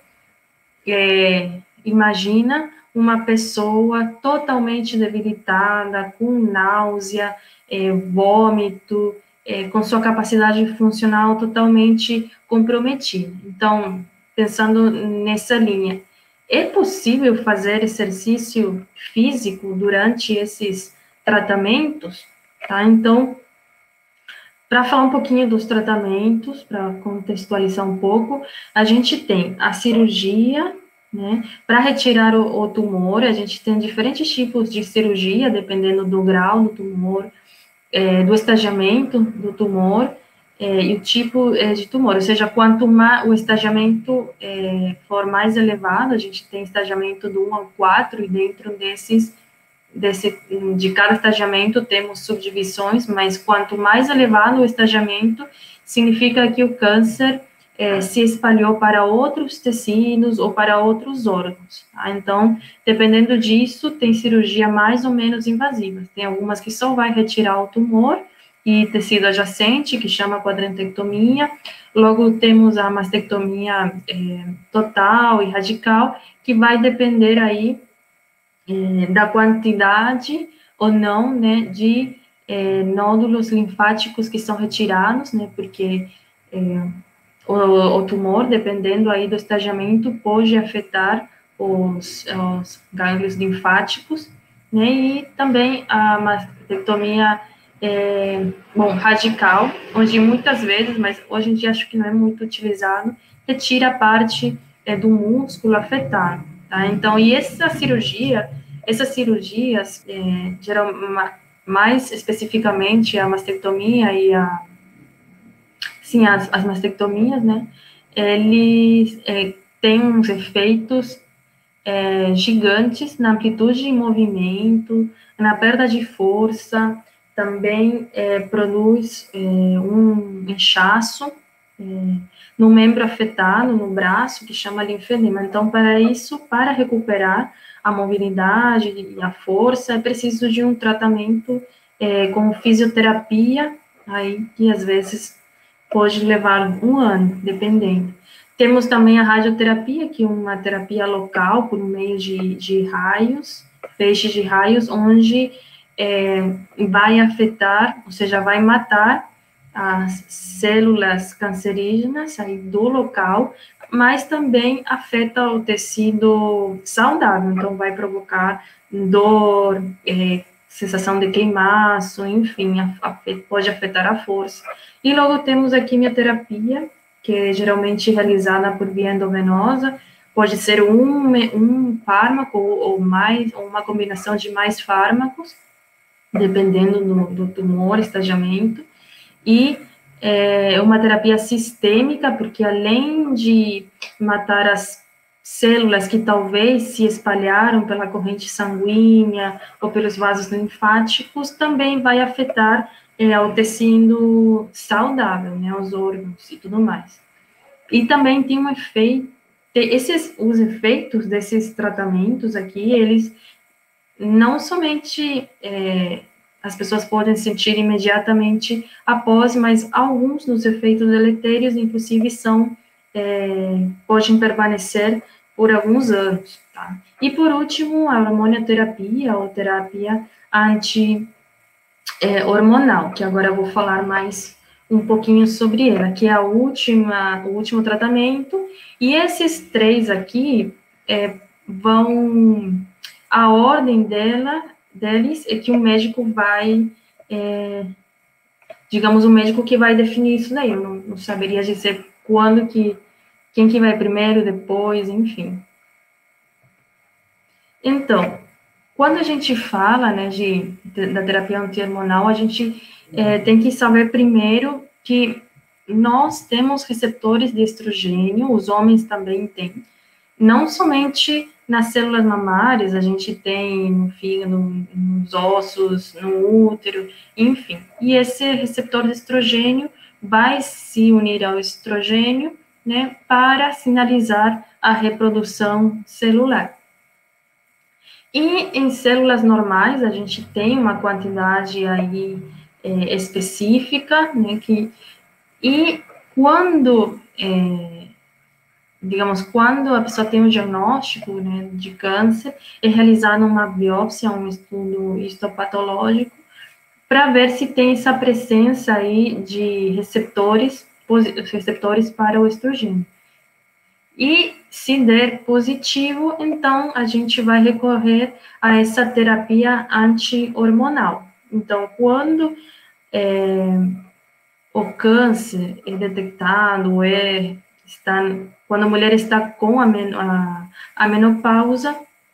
imagina uma pessoa totalmente debilitada, com náusea, vômito, com sua capacidade funcional totalmente comprometida. Então, pensando nessa linha, é possível fazer exercício físico durante esses tratamentos? Tá? Então, para falar um pouquinho dos tratamentos, para contextualizar um pouco, a gente tem a cirurgia, né? Para retirar o tumor, a gente tem diferentes tipos de cirurgia, dependendo do grau do tumor, do estagiamento do tumor, e o tipo de tumor, ou seja, quanto mais o estagiamento for mais elevado, a gente tem estagiamento do 1 ao 4, e dentro de cada estagiamento temos subdivisões, mas quanto mais elevado o estagiamento, significa que o câncer se espalhou para outros tecidos ou para outros órgãos. Tá? Então, dependendo disso, tem cirurgia mais ou menos invasiva. Tem algumas que só vai retirar o tumor e tecido adjacente, que chama quadrantectomia. Logo, temos a mastectomia total e radical, que vai depender aí da quantidade ou não, né, de nódulos linfáticos que são retirados, né, porque o tumor, dependendo aí do estagiamento, pode afetar os gânglios linfáticos, né, e também a mastectomia radical, onde muitas vezes, mas hoje em dia acho que não é muito utilizado, retira a parte do músculo afetado, tá? Então, e essas cirurgias, geral, mais especificamente a mastectomia e as mastectomias, né, eles têm uns efeitos gigantes na amplitude de movimento, na perda de força, também produz um inchaço no membro afetado, no braço, que chama linfedema. Então, para recuperar a mobilidade e a força, é preciso de um tratamento com fisioterapia, aí, que às vezes pode levar 1 ano, dependendo. Temos também a radioterapia, que é uma terapia local, por meio de raios, feixes de raios, onde vai afetar, ou seja, vai matar as células cancerígenas aí do local, mas também afeta o tecido saudável, então vai provocar dor, sensação de queimaço, enfim, pode afetar a força. E logo temos a quimioterapia, que é geralmente realizada por via endovenosa, pode ser um fármaco ou mais, ou uma combinação de mais fármacos, dependendo do tumor, estadiamento, e é uma terapia sistêmica, porque além de matar as células que talvez se espalharam pela corrente sanguínea ou pelos vasos linfáticos, também vai afetar o tecido saudável, né, os órgãos e tudo mais. E também tem um efeito, os efeitos desses tratamentos aqui, eles não somente as pessoas podem sentir imediatamente após, mas alguns dos efeitos deletérios, inclusive, podem permanecer por alguns anos, tá? E, por último, a hormonioterapia, ou terapia anti-hormonal, que agora eu vou falar mais um pouquinho sobre ela, que é o último tratamento, e esses três aqui a ordem deles é que o médico vai, digamos, o médico que vai definir isso daí, eu não saberia dizer quem que vai primeiro, depois, enfim. Então, quando a gente fala, né, da terapia anti-hormonal, a gente tem que saber primeiro que nós temos receptores de estrogênio, os homens também têm, não somente nas células mamárias, a gente tem no fígado, nos ossos, no útero, enfim. E esse receptor de estrogênio vai se unir ao estrogênio, né, para sinalizar a reprodução celular. E em células normais, a gente tem uma quantidade aí específica, né, e quando digamos, quando a pessoa tem um diagnóstico, né, de câncer, é realizada uma biópsia, um estudo histopatológico, para ver se tem essa presença aí de receptores para o estrogênio. E se der positivo, então a gente vai recorrer a essa terapia anti-hormonal. Então, quando o câncer é detectado, quando a mulher está com a menopausa,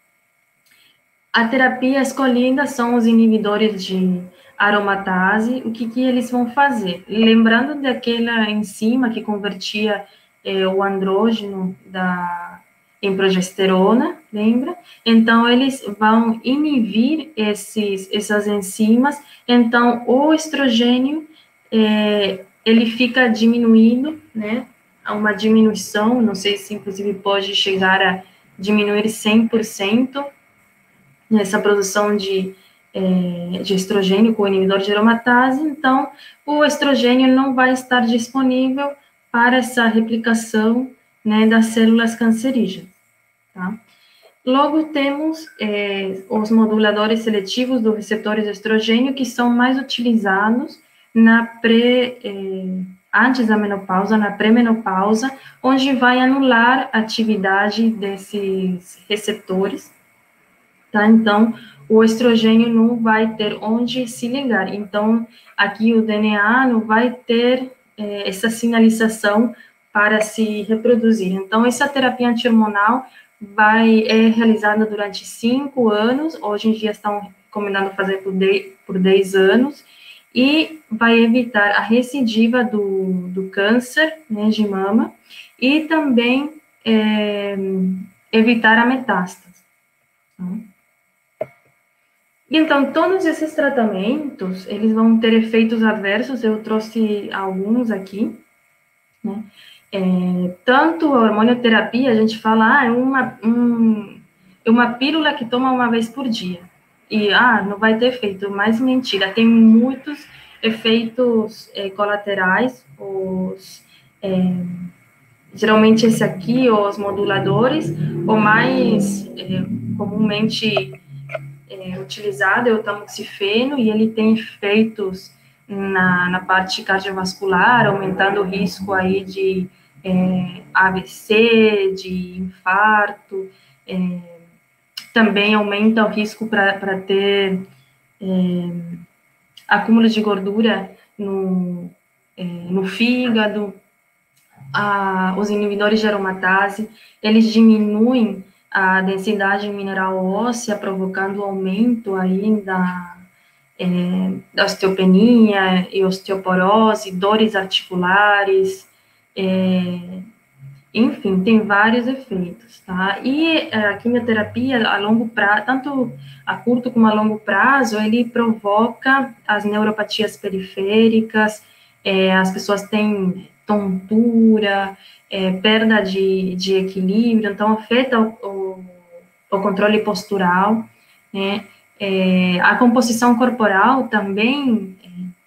a terapia escolhida são os inibidores de aromatase. O que eles vão fazer? Lembrando daquela enzima que convertia o andrógeno em progesterona, lembra? Então, eles vão inibir essas enzimas, então o estrogênio ele fica diminuído, né? Há uma diminuição, não sei se inclusive pode chegar a diminuir 100% nessa produção de estrogênio com inibidor de aromatase, então o estrogênio não vai estar disponível para essa replicação, né, das células cancerígenas, tá? Logo temos os moduladores seletivos dos receptores de estrogênio, que são mais utilizados antes da menopausa, na pré-menopausa, onde vai anular a atividade desses receptores, tá? Então, o estrogênio não vai ter onde se ligar. Então, aqui o DNA não vai ter essa sinalização para se reproduzir. Então, essa terapia anti-hormonal é realizada durante 5 anos, hoje em dia estão recomendando fazer por 10 anos, e vai evitar a recidiva do câncer, né, de mama, e também evitar a metástase. Então, todos esses tratamentos, eles vão ter efeitos adversos, eu trouxe alguns aqui, né? Tanto a hormonioterapia, a gente fala, é uma pílula que toma uma vez por dia, e, não vai ter efeito, mas mentira, tem muitos efeitos colaterais, geralmente esse aqui, os moduladores, o mais comumente utilizado é o tamoxifeno, e ele tem efeitos na parte cardiovascular, aumentando o risco aí de AVC, de infarto, também aumenta o risco para ter acúmulo de gordura no fígado. Os inibidores de aromatase, eles diminuem a densidade mineral óssea, provocando aumento aí da osteopenia e osteoporose, dores articulares, enfim, tem vários efeitos, tá? E a quimioterapia a longo prazo, tanto a curto como a longo prazo, ele provoca as neuropatias periféricas, as pessoas têm tontura, perda de equilíbrio, então afeta o controle postural, né? A composição corporal também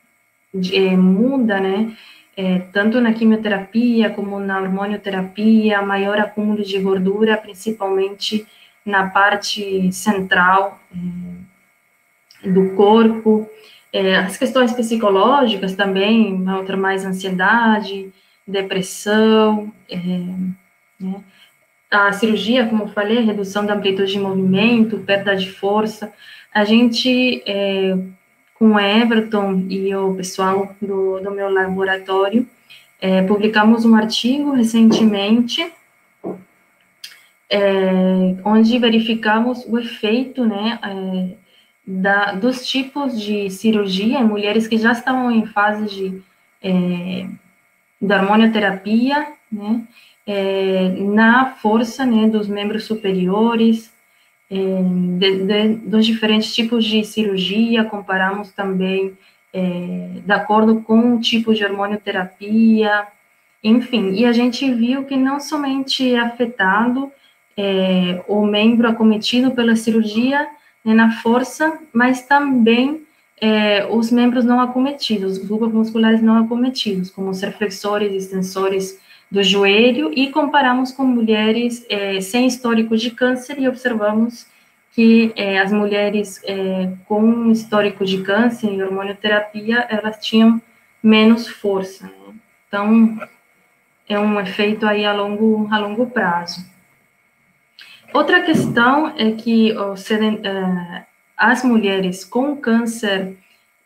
muda, né? Tanto na quimioterapia como na hormonioterapia, maior acúmulo de gordura, principalmente na parte central do corpo. As questões psicológicas também, outra mais ansiedade, depressão, né? A cirurgia, como eu falei, redução da amplitude de movimento, perda de força. A gente, com o Everton e o pessoal do meu laboratório, publicamos um artigo recentemente, onde verificamos o efeito, né, dos tipos de cirurgia em mulheres que já estavam em fase da hormonioterapia, né, na força, né, dos membros superiores, dos diferentes tipos de cirurgia, comparamos também de acordo com o tipo de hormonioterapia, enfim, e a gente viu que não somente é afetado o membro acometido pela cirurgia, né, na força, mas também os membros não acometidos, os grupos musculares não acometidos, como os reflexores e extensores do joelho, e comparamos com mulheres sem histórico de câncer e observamos que as mulheres com histórico de câncer e hormonioterapia, elas tinham menos força, né? Então, é um efeito aí a longo prazo. Outra questão é que as mulheres com câncer,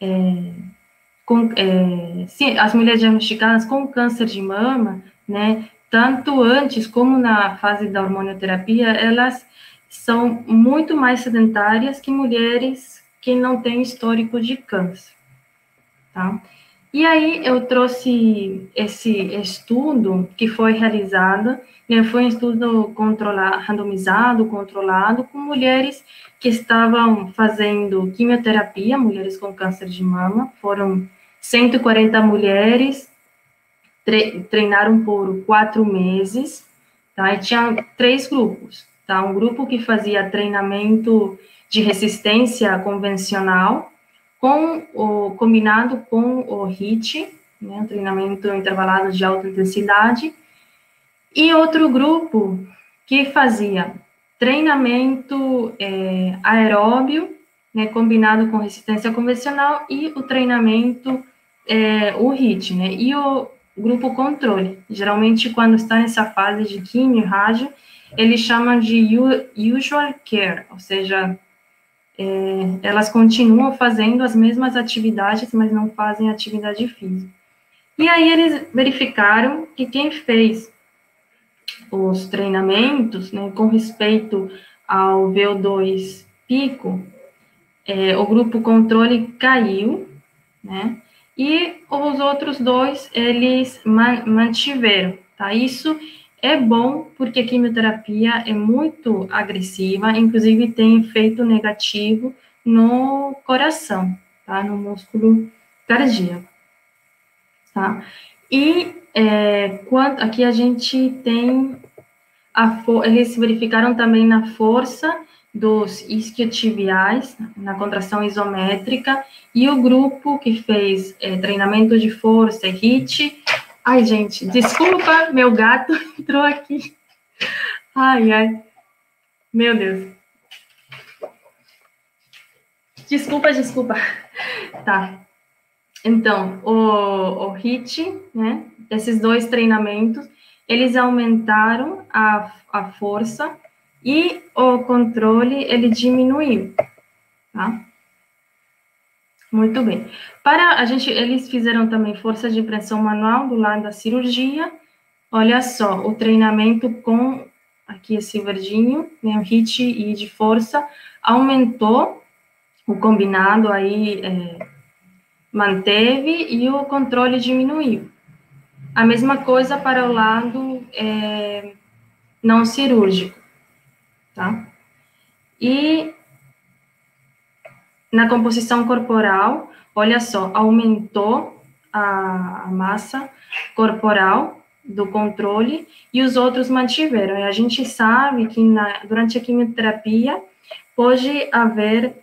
as mulheres diagnosticadas com câncer de mama, né, tanto antes como na fase da hormonioterapia, elas são muito mais sedentárias que mulheres que não têm histórico de câncer, tá? E aí eu trouxe esse estudo que foi realizado, né, foi um estudo randomizado, controlado, com mulheres que estavam fazendo quimioterapia, mulheres com câncer de mama, foram 140 mulheres, treinaram por 4 meses, tá? E tinha 3 grupos, tá? Um grupo que fazia treinamento de resistência convencional, combinado com o HIIT, né, treinamento intervalado de alta intensidade, e outro grupo que fazia treinamento aeróbio, né, combinado com resistência convencional, e o treinamento, o HIIT, né, e o grupo controle. Geralmente, quando está nessa fase de quimio e rádio, eles chamam de usual care, ou seja, elas continuam fazendo as mesmas atividades, mas não fazem atividade física. E aí eles verificaram que quem fez os treinamentos, né, com respeito ao VO2 pico, o grupo controle caiu, né, e os outros 2, eles mantiveram, tá? Isso é bom porque a quimioterapia é muito agressiva, inclusive tem efeito negativo no coração, tá? No músculo cardíaco, tá? E aqui a gente tem eles verificaram também na força dos isquiotibiais, na contração isométrica, e o grupo que fez treinamento de força e HIIT. Ai, gente, desculpa, meu gato entrou aqui. Ai, meu Deus. Desculpa. Tá. Então, o HIIT, né, esses dois treinamentos, eles aumentaram a força e o controle, ele diminuiu, tá? Muito bem. Eles fizeram também força de pressão manual do lado da cirurgia. Olha só, o treinamento com, aqui esse verdinho, né, o HIIT e de força, aumentou o combinado aí, manteve e o controle diminuiu. A mesma coisa para o lado não cirúrgico, tá? E na composição corporal, olha só, aumentou a massa corporal do controle e os outros mantiveram. E a gente sabe que durante a quimioterapia pode haver,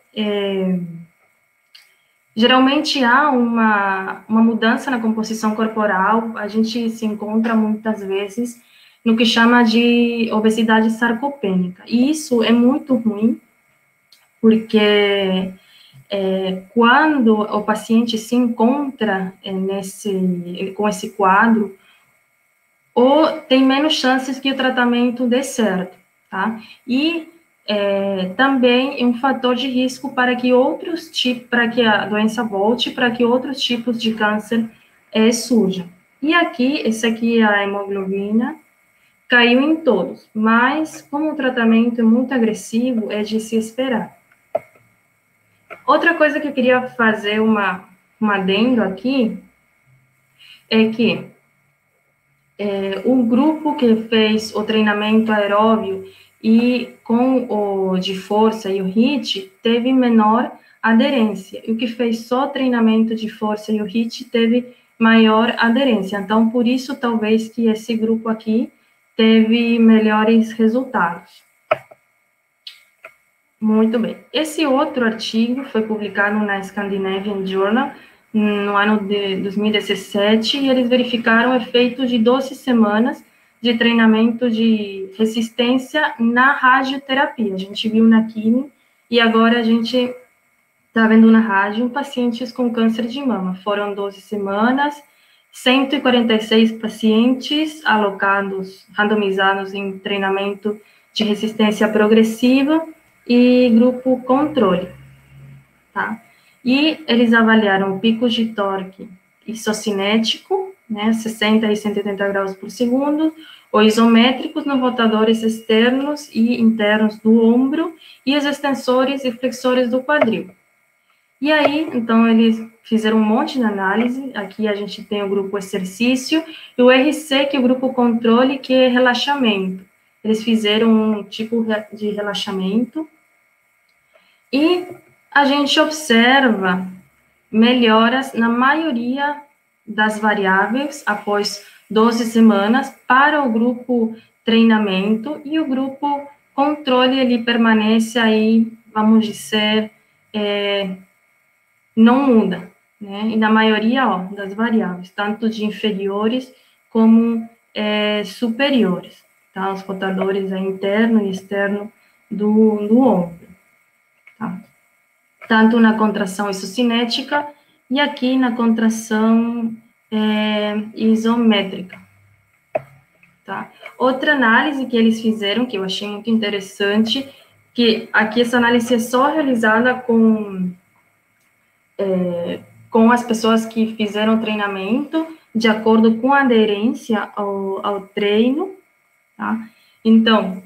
geralmente há uma mudança na composição corporal, a gente se encontra muitas vezes no que chama de obesidade sarcopênica. E isso é muito ruim, porque quando o paciente se encontra com esse quadro, ou tem menos chances que o tratamento dê certo, tá? E também é um fator de risco para que para que a doença volte, para que outros tipos de câncer surjam. E aqui, esse aqui é a hemoglobina, caiu em todos, mas como o tratamento é muito agressivo, é de se esperar. Outra coisa que eu queria fazer um adendo aqui é que o grupo que fez o treinamento aeróbio e com o de força e o HIIT teve menor aderência, e o que fez só treinamento de força e o HIIT teve maior aderência. Então, por isso, talvez que esse grupo aqui teve melhores resultados. Muito bem. Esse outro artigo foi publicado na Scandinavian Journal no ano de 2017 e eles verificaram o efeito de 12 semanas de treinamento de resistência na radioterapia. A gente viu na quimio e agora a gente está vendo na rádio pacientes com câncer de mama. Foram 12 semanas, 146 pacientes alocados, randomizados em treinamento de resistência progressiva e grupo controle, tá? E eles avaliaram picos de torque isocinético, né, 60 e 180 graus por segundo, ou isométricos nos rotadores externos e internos do ombro e os extensores e flexores do quadril. E aí, então, eles fizeram um monte de análise. Aqui a gente tem o grupo exercício e o RC, que é o grupo controle, que é relaxamento. Eles fizeram um tipo de relaxamento e a gente observa melhoras na maioria das variáveis após 12 semanas para o grupo treinamento, e o grupo controle, ele permanece aí, vamos dizer, não muda, né? E na maioria, das variáveis, tanto de inferiores como superiores, tá? Os rotadores interno e externo do ombro. Tá? Tanto na contração isocinética e aqui na contração isométrica. Tá? Outra análise que eles fizeram, que eu achei muito interessante, que aqui essa análise é só realizada com as pessoas que fizeram treinamento, de acordo com a aderência ao treino, tá? Então,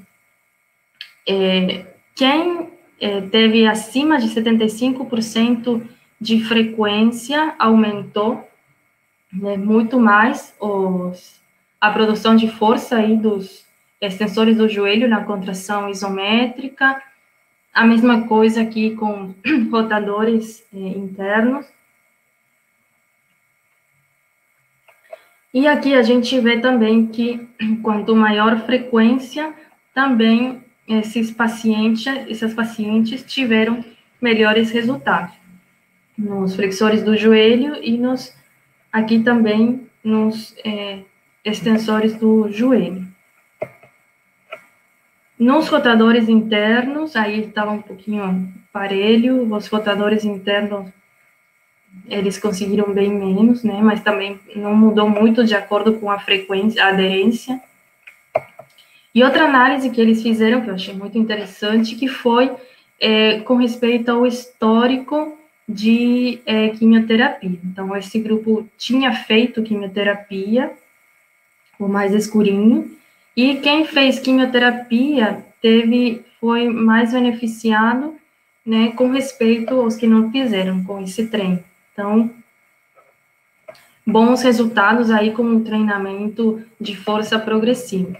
quem teve acima de 75% de frequência, aumentou, né, muito mais a produção de força aí dos extensores do joelho na contração isométrica. A mesma coisa aqui com rotadores internos. E aqui a gente vê também que quanto maior frequência, também essas pacientes tiveram melhores resultados nos flexores do joelho e aqui também nos extensores do joelho. Nos rotadores internos, aí estava um pouquinho parelho, os rotadores internos eles conseguiram bem menos, né, mas também não mudou muito de acordo com a frequência, a aderência. E outra análise que eles fizeram, que eu achei muito interessante, que foi com respeito ao histórico de quimioterapia. Então, esse grupo tinha feito quimioterapia, o mais escurinho, e quem fez quimioterapia foi mais beneficiado, né, com respeito aos que não fizeram com esse treino. Então, bons resultados aí com um treinamento de força progressiva.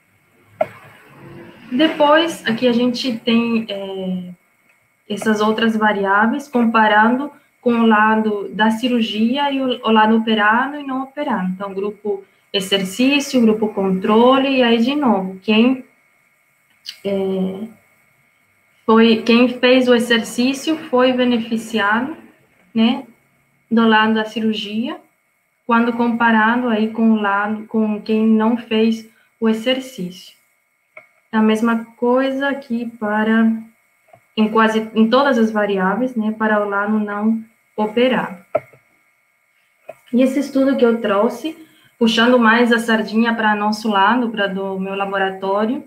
Depois, aqui a gente tem essas outras variáveis, comparando com o lado da cirurgia e o lado operado e não operado. Então, grupo exercício, grupo controle, e aí, de novo, quem fez o exercício foi beneficiado, né, do lado da cirurgia, quando comparado aí com quem não fez o exercício. A mesma coisa aqui em todas as variáveis, né, para o lado não operado. E esse estudo que eu trouxe, puxando mais a sardinha para nosso lado, para do meu laboratório,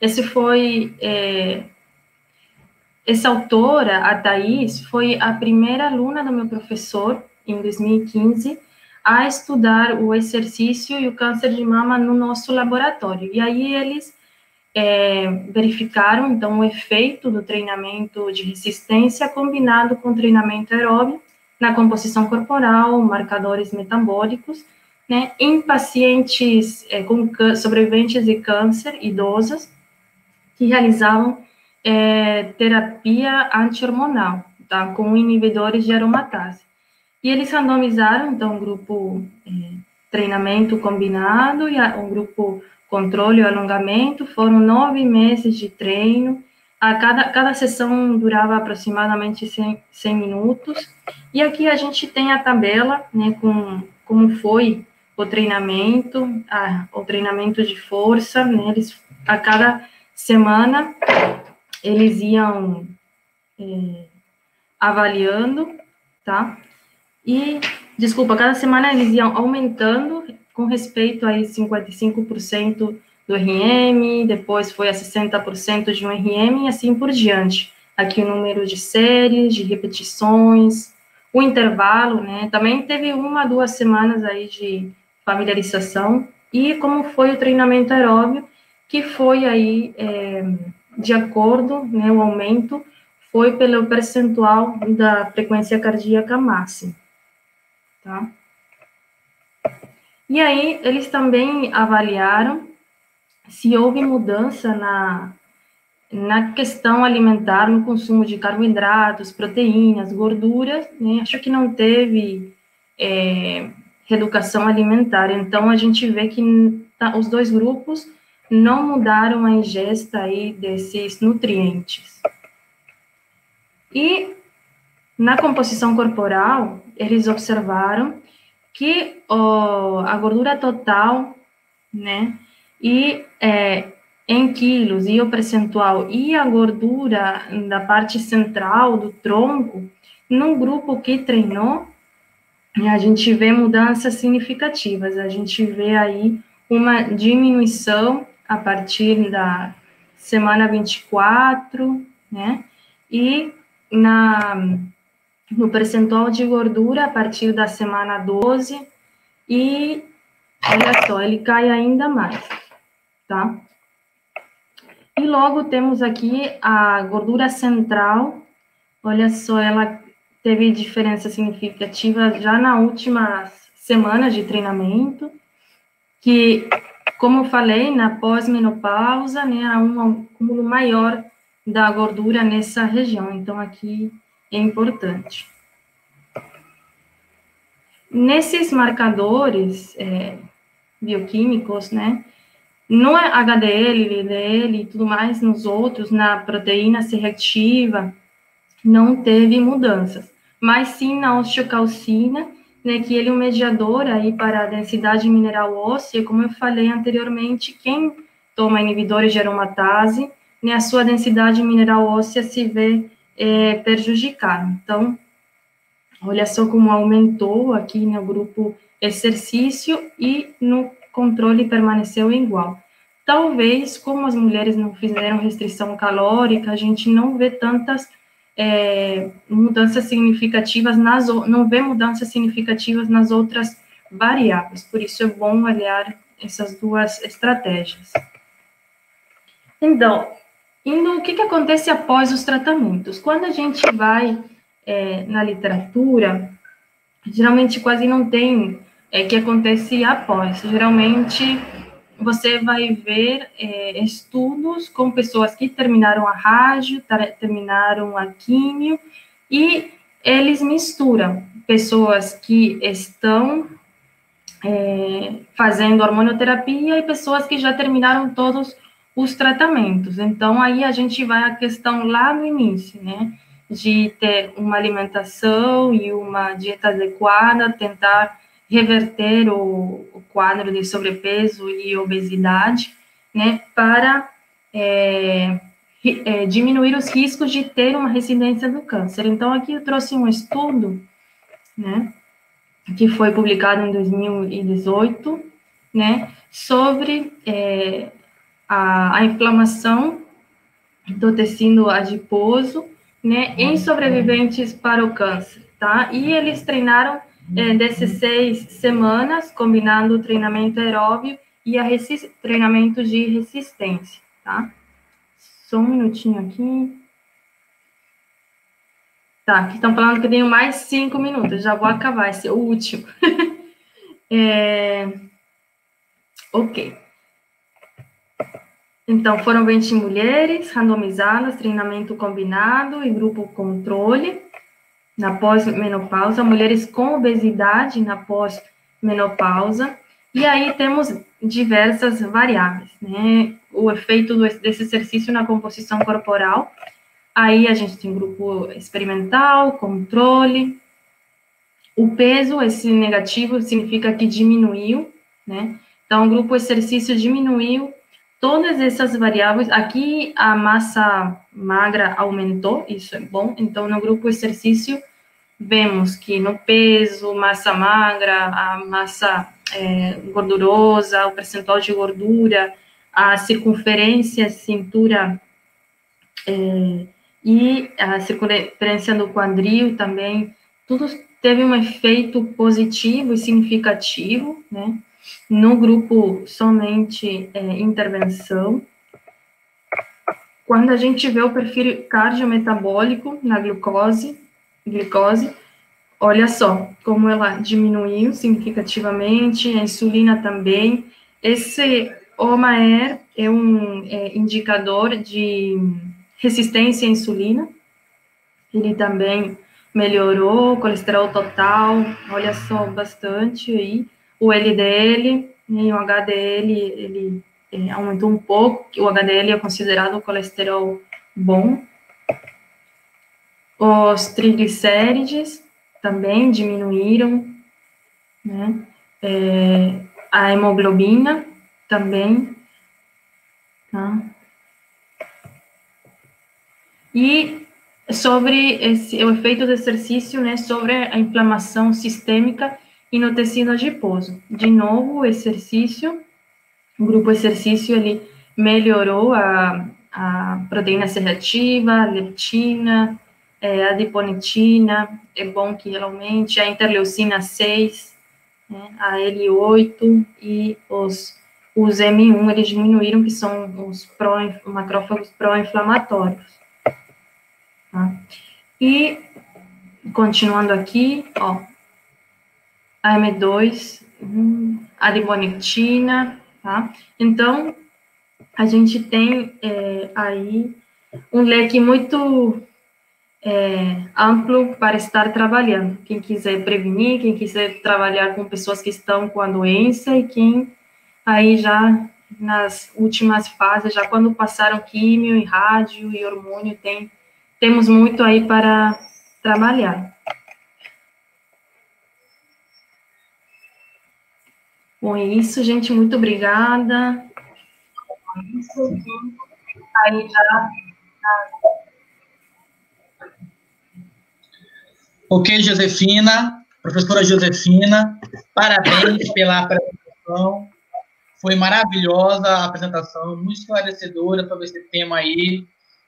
essa autora, a Thais, foi a primeira aluna do meu professor, em 2015, a estudar o exercício e o câncer de mama no nosso laboratório. E aí eles verificaram, então, o efeito do treinamento de resistência combinado com treinamento aeróbio na composição corporal, marcadores metabólicos, né, em pacientes sobreviventes de câncer, idosos, que realizavam terapia anti-hormonal, tá, com inibidores de aromatase. E eles randomizaram, então, um grupo treinamento combinado e um grupo controle e alongamento. Foram 9 meses de treino. Cada sessão durava aproximadamente 100 minutos. E aqui a gente tem a tabela, né, com como foi o treinamento de força, né, a cada semana, eles iam avaliando, tá? E, cada semana eles iam aumentando com respeito a 55% do RM, depois foi a 60% de um RM e assim por diante. Aqui o número de séries, de repetições, o intervalo, né? Também teve 1 a 2 semanas aí de familiarização e como foi o treinamento aeróbio, que foi aí de acordo, né, o aumento foi pelo percentual da frequência cardíaca máxima, tá? E aí, eles também avaliaram se houve mudança na questão alimentar, no consumo de carboidratos, proteínas, gorduras, né? Acho que não teve reeducação alimentar, então a gente vê que os dois grupos não mudaram a ingesta aí desses nutrientes. E na composição corporal, eles observaram que a gordura total, né, e em quilos, e o percentual, e a gordura da parte central do tronco, no grupo que treinou, a gente vê mudanças significativas, a gente vê aí uma diminuição a partir da semana 24, né, e no percentual de gordura a partir da semana 12, e olha só, ele cai ainda mais, tá? E logo temos aqui a gordura central, olha só, ela teve diferença significativa já na última semana de treinamento, que, como eu falei, na pós-menopausa, né, há um acúmulo maior da gordura nessa região, então aqui é importante. Nesses marcadores bioquímicos, né, no HDL, LDL e tudo mais, nos outros, na proteína C reativa, não teve mudanças, mas sim na osteocalcina, né, que ele é um mediador aí para a densidade mineral óssea, como eu falei anteriormente, quem toma inibidores de aromatase, né, a sua densidade mineral óssea se vê prejudicada. Então, Olha só como aumentou aqui no grupo exercício e no controle permaneceu igual. Talvez, como as mulheres não fizeram restrição calórica, a gente não vê tantas mudanças significativas não vê mudanças significativas nas outras variáveis. Por isso é bom olhar essas duas estratégias. Então, o que acontece após os tratamentos? Quando a gente vai na literatura, geralmente quase não tem que acontece após. Geralmente você vai ver estudos com pessoas que terminaram a rádio, terminaram a químio, e eles misturam pessoas que estão fazendo hormonioterapia e pessoas que já terminaram todos os tratamentos. Então, aí a gente vai à questão lá no início, né? De ter uma alimentação e uma dieta adequada, tentar reverter o quadro de sobrepeso e obesidade, né? Para diminuir os riscos de ter uma recidência do câncer. Então, aqui eu trouxe um estudo, né? Que foi publicado em 2018, né, sobre a inflamação do tecido adiposo, né, em sobreviventes para o câncer, tá? E eles treinaram desses 6 semanas, combinando o treinamento aeróbio e treinamento de resistência, tá? Só um minutinho aqui. Tá, aqui estão falando que eu tenho mais 5 minutos, já vou acabar, esse é o último. Ok. Então, foram 20 mulheres randomizadas, treinamento combinado e grupo controle na pós-menopausa, mulheres com obesidade na pós-menopausa, e aí temos diversas variáveis, né? O efeito desse exercício na composição corporal, aí a gente tem grupo experimental, controle, o peso, esse negativo, significa que diminuiu, né? Então, o grupo exercício diminuiu todas essas variáveis. Aqui, a massa magra aumentou, isso é bom. Então, no grupo exercício, vemos que no peso, massa magra, a massa gordurosa, o percentual de gordura, a circunferência, cintura e a circunferência do quadril também, tudo teve um efeito positivo e significativo, né? No grupo somente intervenção. Quando a gente vê o perfil cardiometabólico na glicose, olha só como ela diminuiu significativamente, a insulina também. Esse OMAER é um indicador de resistência à insulina. Ele também melhorou o colesterol total, olha só, bastante aí. O LDL e o HDL, ele aumentou um pouco, o HDL é considerado o colesterol bom. Os triglicérides também diminuíram, né? A hemoglobina também, tá? E sobre o efeito do exercício, né, sobre a inflamação sistêmica e no tecido adiposo. De novo, o exercício, o grupo exercício, ele melhorou a proteína C reativa, a leptina, a adiponectina, é bom que realmente, a interleucina 6, né, a L8 e os M1, eles diminuíram, que são os macrófagos pró-inflamatórios. Tá? E, continuando aqui, ó, a M2, a adiponectina, tá? Então, a gente tem aí um leque muito amplo para estar trabalhando. Quem quiser prevenir, quem quiser trabalhar com pessoas que estão com a doença e quem aí já nas últimas fases, já quando passaram químio e rádio e hormônio, temos muito aí para trabalhar. Bom, é isso, gente, muito obrigada. Aí já... Ok, Josefina, professora Josefina, parabéns pela apresentação. Foi maravilhosa a apresentação, muito esclarecedora sobre esse tema aí.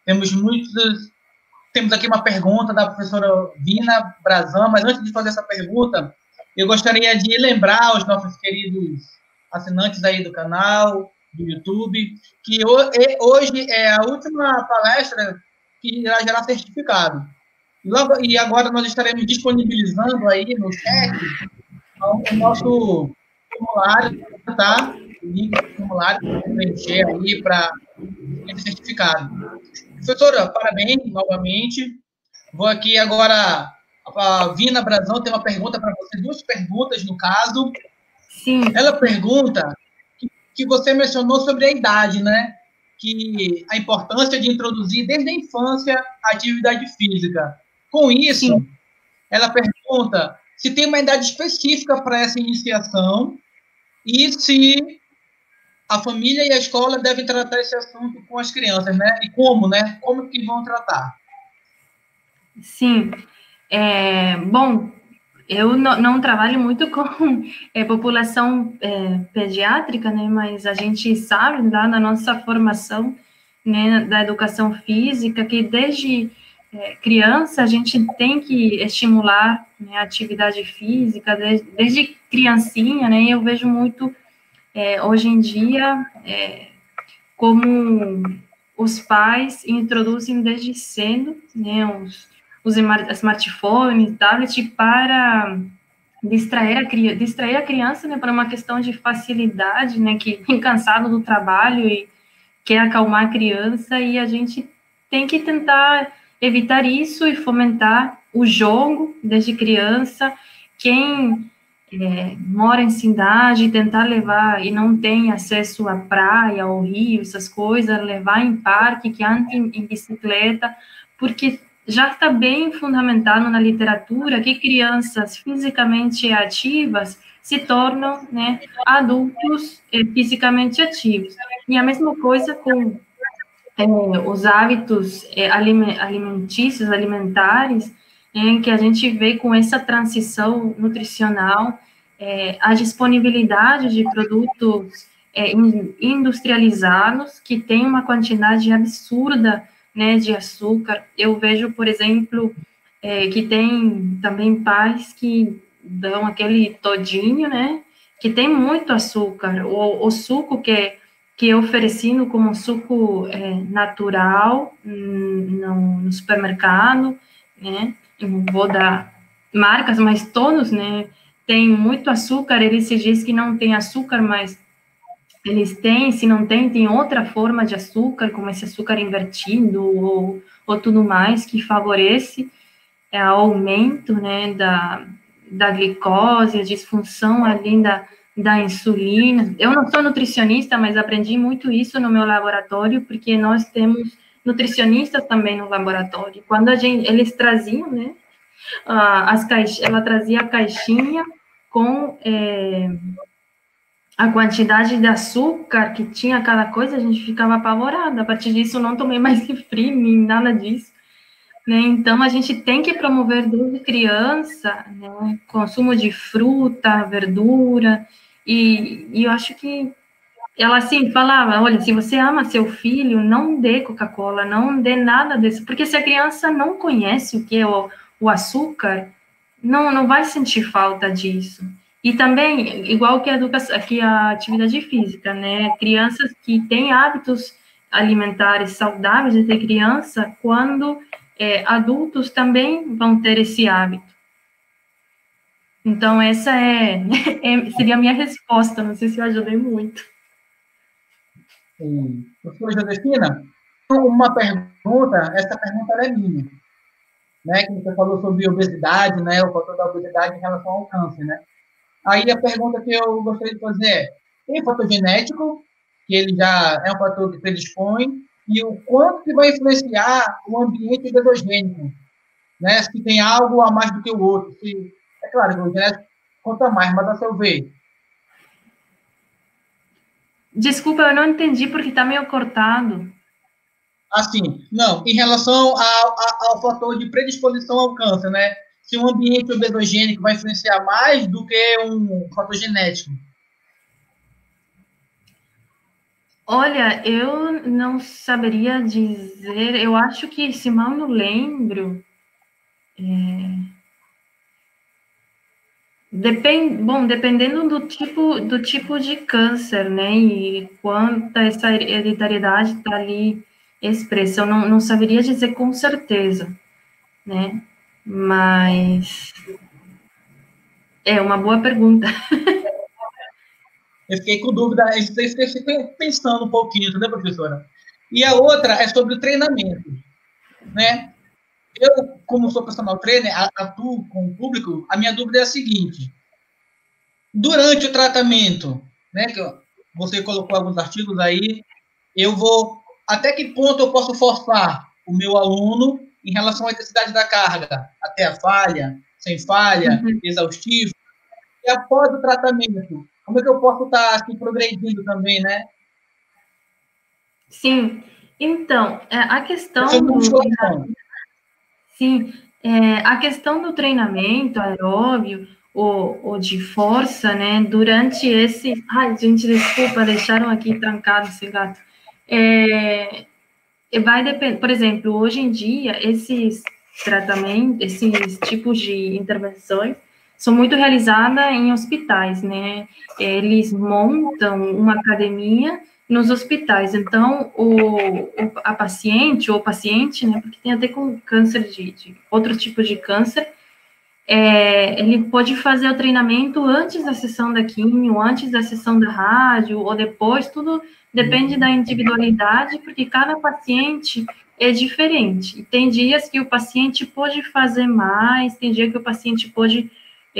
Temos aqui uma pergunta da professora Vina Brazan, mas antes de fazer essa pergunta, eu gostaria de lembrar aos nossos queridos assinantes aí do canal, do YouTube, que hoje é a última palestra que irá gerar certificado. E agora nós estaremos disponibilizando aí no chat o nosso formulário, tá? O link do formulário para preencher aí para esse certificado. Professora, parabéns novamente. Vou aqui agora, a Vina Brazão tem uma pergunta para você, duas perguntas no caso. Sim. Ela pergunta que você mencionou sobre a idade, né? Que a importância de introduzir desde a infância a atividade física. Com isso, sim, ela pergunta se tem uma idade específica para essa iniciação e se a família e a escola devem tratar esse assunto com as crianças, né? E como, né? Como que vão tratar? Sim. Bom, eu não trabalho muito com população pediátrica, né? Mas a gente sabe, lá na nossa formação, né, da educação física, que desde criança a gente tem que estimular, né, a atividade física, desde criancinha, né? Eu vejo muito, hoje em dia, como os pais introduzem desde cedo, né, os smartphones, tablet, para distrair a criança, né, para uma questão de facilidade, né, que vem cansado do trabalho e quer acalmar a criança, e a gente tem que tentar evitar isso e fomentar o jogo desde criança. Quem mora em cidade, tentar levar e não tem acesso à praia, ao rio, essas coisas, levar em parque, que ande em bicicleta, porque já está bem fundamentado na literatura que crianças fisicamente ativas se tornam, né, adultos fisicamente ativos. E a mesma coisa com os hábitos alimentícios, alimentares, que a gente vê com essa transição nutricional, a disponibilidade de produtos industrializados, que tem uma quantidade absurda, né, de açúcar. Eu vejo, por exemplo, que tem também pais que dão aquele todinho, né, que tem muito açúcar. O suco que é oferecido como suco natural no supermercado, né? Eu não vou dar marcas, mas todos, né, tem muito açúcar. Eles se diz que não tem açúcar, mas eles têm. Se não tem, tem outra forma de açúcar, como esse açúcar invertido ou tudo mais, que favorece o aumento, né, da glicose, a disfunção ali da insulina. Eu não sou nutricionista, mas aprendi muito isso no meu laboratório, porque nós temos nutricionistas também no laboratório. Quando eles traziam, né, ela trazia a caixinha com a quantidade de açúcar que tinha cada coisa, a gente ficava apavorada. A partir disso, eu não tomei mais refri, nem nada disso. Né? Então, a gente tem que promover desde criança, né, consumo de fruta, verdura, e eu acho que ela, assim, falava, olha, se você ama seu filho, não dê Coca-Cola, não dê nada disso, porque se a criança não conhece o que é o açúcar, não vai sentir falta disso. E também, igual que a atividade física, né, crianças que têm hábitos alimentares saudáveis desde criança, quando adultos também vão ter esse hábito. Então, essa seria a minha resposta. Não sei se eu ajudei muito. Sim. Professora Josefina, uma pergunta, essa pergunta é minha, né, que você falou sobre obesidade, né, o fator da obesidade em relação ao câncer, né? Aí a pergunta que eu gostaria de fazer é, tem fator genético, que ele já é um fator que predispõe, e o quanto que vai influenciar o ambiente endogênico, né? Se tem algo a mais do que o outro. É claro que o genético conta mais, mas a seu ver. Desculpa, eu não entendi porque está meio cortado. Assim, não, em relação ao fator de predisposição ao câncer, né? se um ambiente obesogênico vai influenciar mais do que um fator genético? Olha, eu não saberia dizer, eu acho que, se mal não lembro, dependendo do tipo de câncer, né, e quanta essa hereditariedade está ali expressa, eu não saberia dizer com certeza, né, mas é uma boa pergunta. Eu fiquei com dúvida, eu fiquei pensando um pouquinho, entendeu, professora? E a outra é sobre o treinamento, né? Eu, como sou personal trainer, atuo com o público, a minha dúvida é a seguinte: durante o tratamento, né, que você colocou alguns artigos aí, eu vou, até que ponto eu posso forçar o meu aluno em relação à intensidade da carga, até a falha, sem falha, exaustivo, e após o tratamento, como é que eu posso estar assim, progredindo também, né? Sim, então, a questão Sobre musculação. sim, a questão do treinamento aeróbio ou de força, né, durante esse... Ai, gente, desculpa, deixaram aqui trancado esse gato. Vai depender, por exemplo, hoje em dia, esses tratamentos, esses tipos de intervenções são muito realizadas em hospitais, né? Eles montam uma academia nos hospitais. Então, a paciente, ou o paciente, né, porque tem até com câncer de outro tipo de câncer, ele pode fazer o treinamento antes da sessão da quimio, antes da sessão da rádio, ou depois, tudo depende da individualidade, porque cada paciente é diferente. E tem dias que o paciente pode fazer mais, tem dia que o paciente pode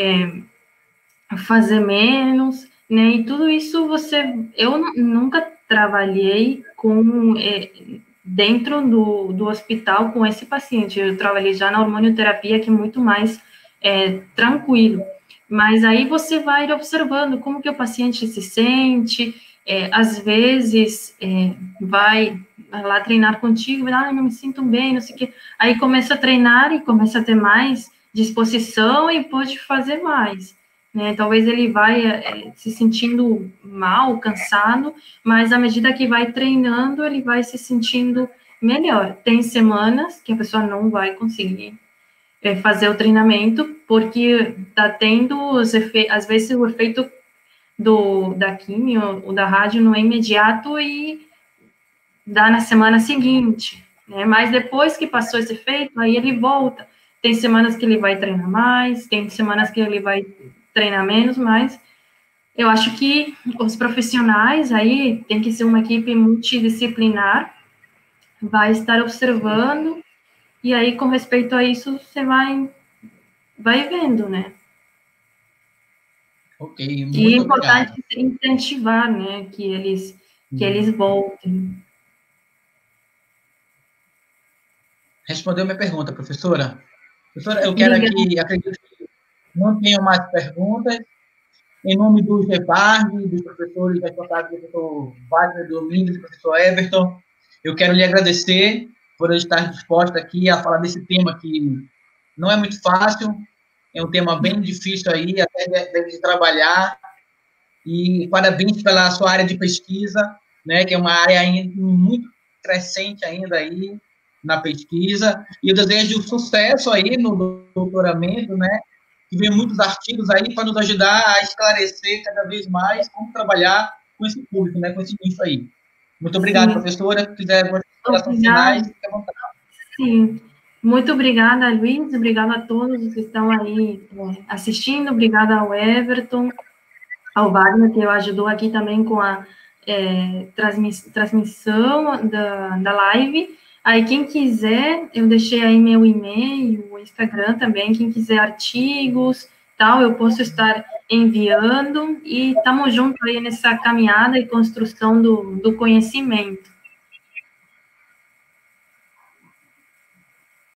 fazer menos, né? E tudo isso eu nunca trabalhei com dentro do hospital com esse paciente. Eu trabalhei já na hormonioterapia, que é muito mais tranquilo. Mas aí você vai observando como que o paciente se sente, às vezes vai lá treinar contigo, não me sinto bem, não sei o quê. Aí começa a treinar e começa a ter mais disposição e pode fazer mais, né? Talvez ele vai se sentindo mal, cansado, mas à medida que vai treinando, ele vai se sentindo melhor. Tem semanas que a pessoa não vai conseguir fazer o treinamento, porque está tendo, às vezes, o efeito da quimio ou da rádio não é imediato e dá na semana seguinte, né? Mas depois que passou esse efeito, aí ele volta. Tem semanas que ele vai treinar mais, tem semanas que ele vai treinar menos, mas eu acho que os profissionais aí tem que ser uma equipe multidisciplinar, vai estar observando, e aí, com respeito a isso, você vai vendo, né? Ok, E é muito obrigado. importante incentivar, né, que eles voltem. Respondeu minha pergunta, professora. Professora, eu quero Obrigada. aqui, acredito que não tenho mais perguntas. Em nome do GEPARD, dos professores responsáveis, do professor Wagner Domingos e do professor Everton, eu quero lhe agradecer por estar disposta aqui a falar desse tema que não é muito fácil, é um tema bem difícil aí, até de trabalhar, e parabéns pela sua área de pesquisa, né, que é uma área ainda muito crescente ainda aí na pesquisa, e eu desejo sucesso aí no doutoramento, né, que vem muitos artigos aí para nos ajudar a esclarecer cada vez mais como trabalhar com esse público, né, com esse nicho aí. Muito obrigado, Sim. professora. Se quiser algumas considerações finais, Obrigada. fique à vontade. Sim. Muito obrigada, Luiz. Obrigada a todos que estão aí assistindo. Obrigada ao Everton, ao Wagner, que ajudou aqui também com a transmissão da live. Aí, quem quiser, eu deixei aí meu e-mail, o Instagram também, quem quiser artigos, tal, eu posso estar enviando, e estamos juntos aí nessa caminhada e construção do conhecimento.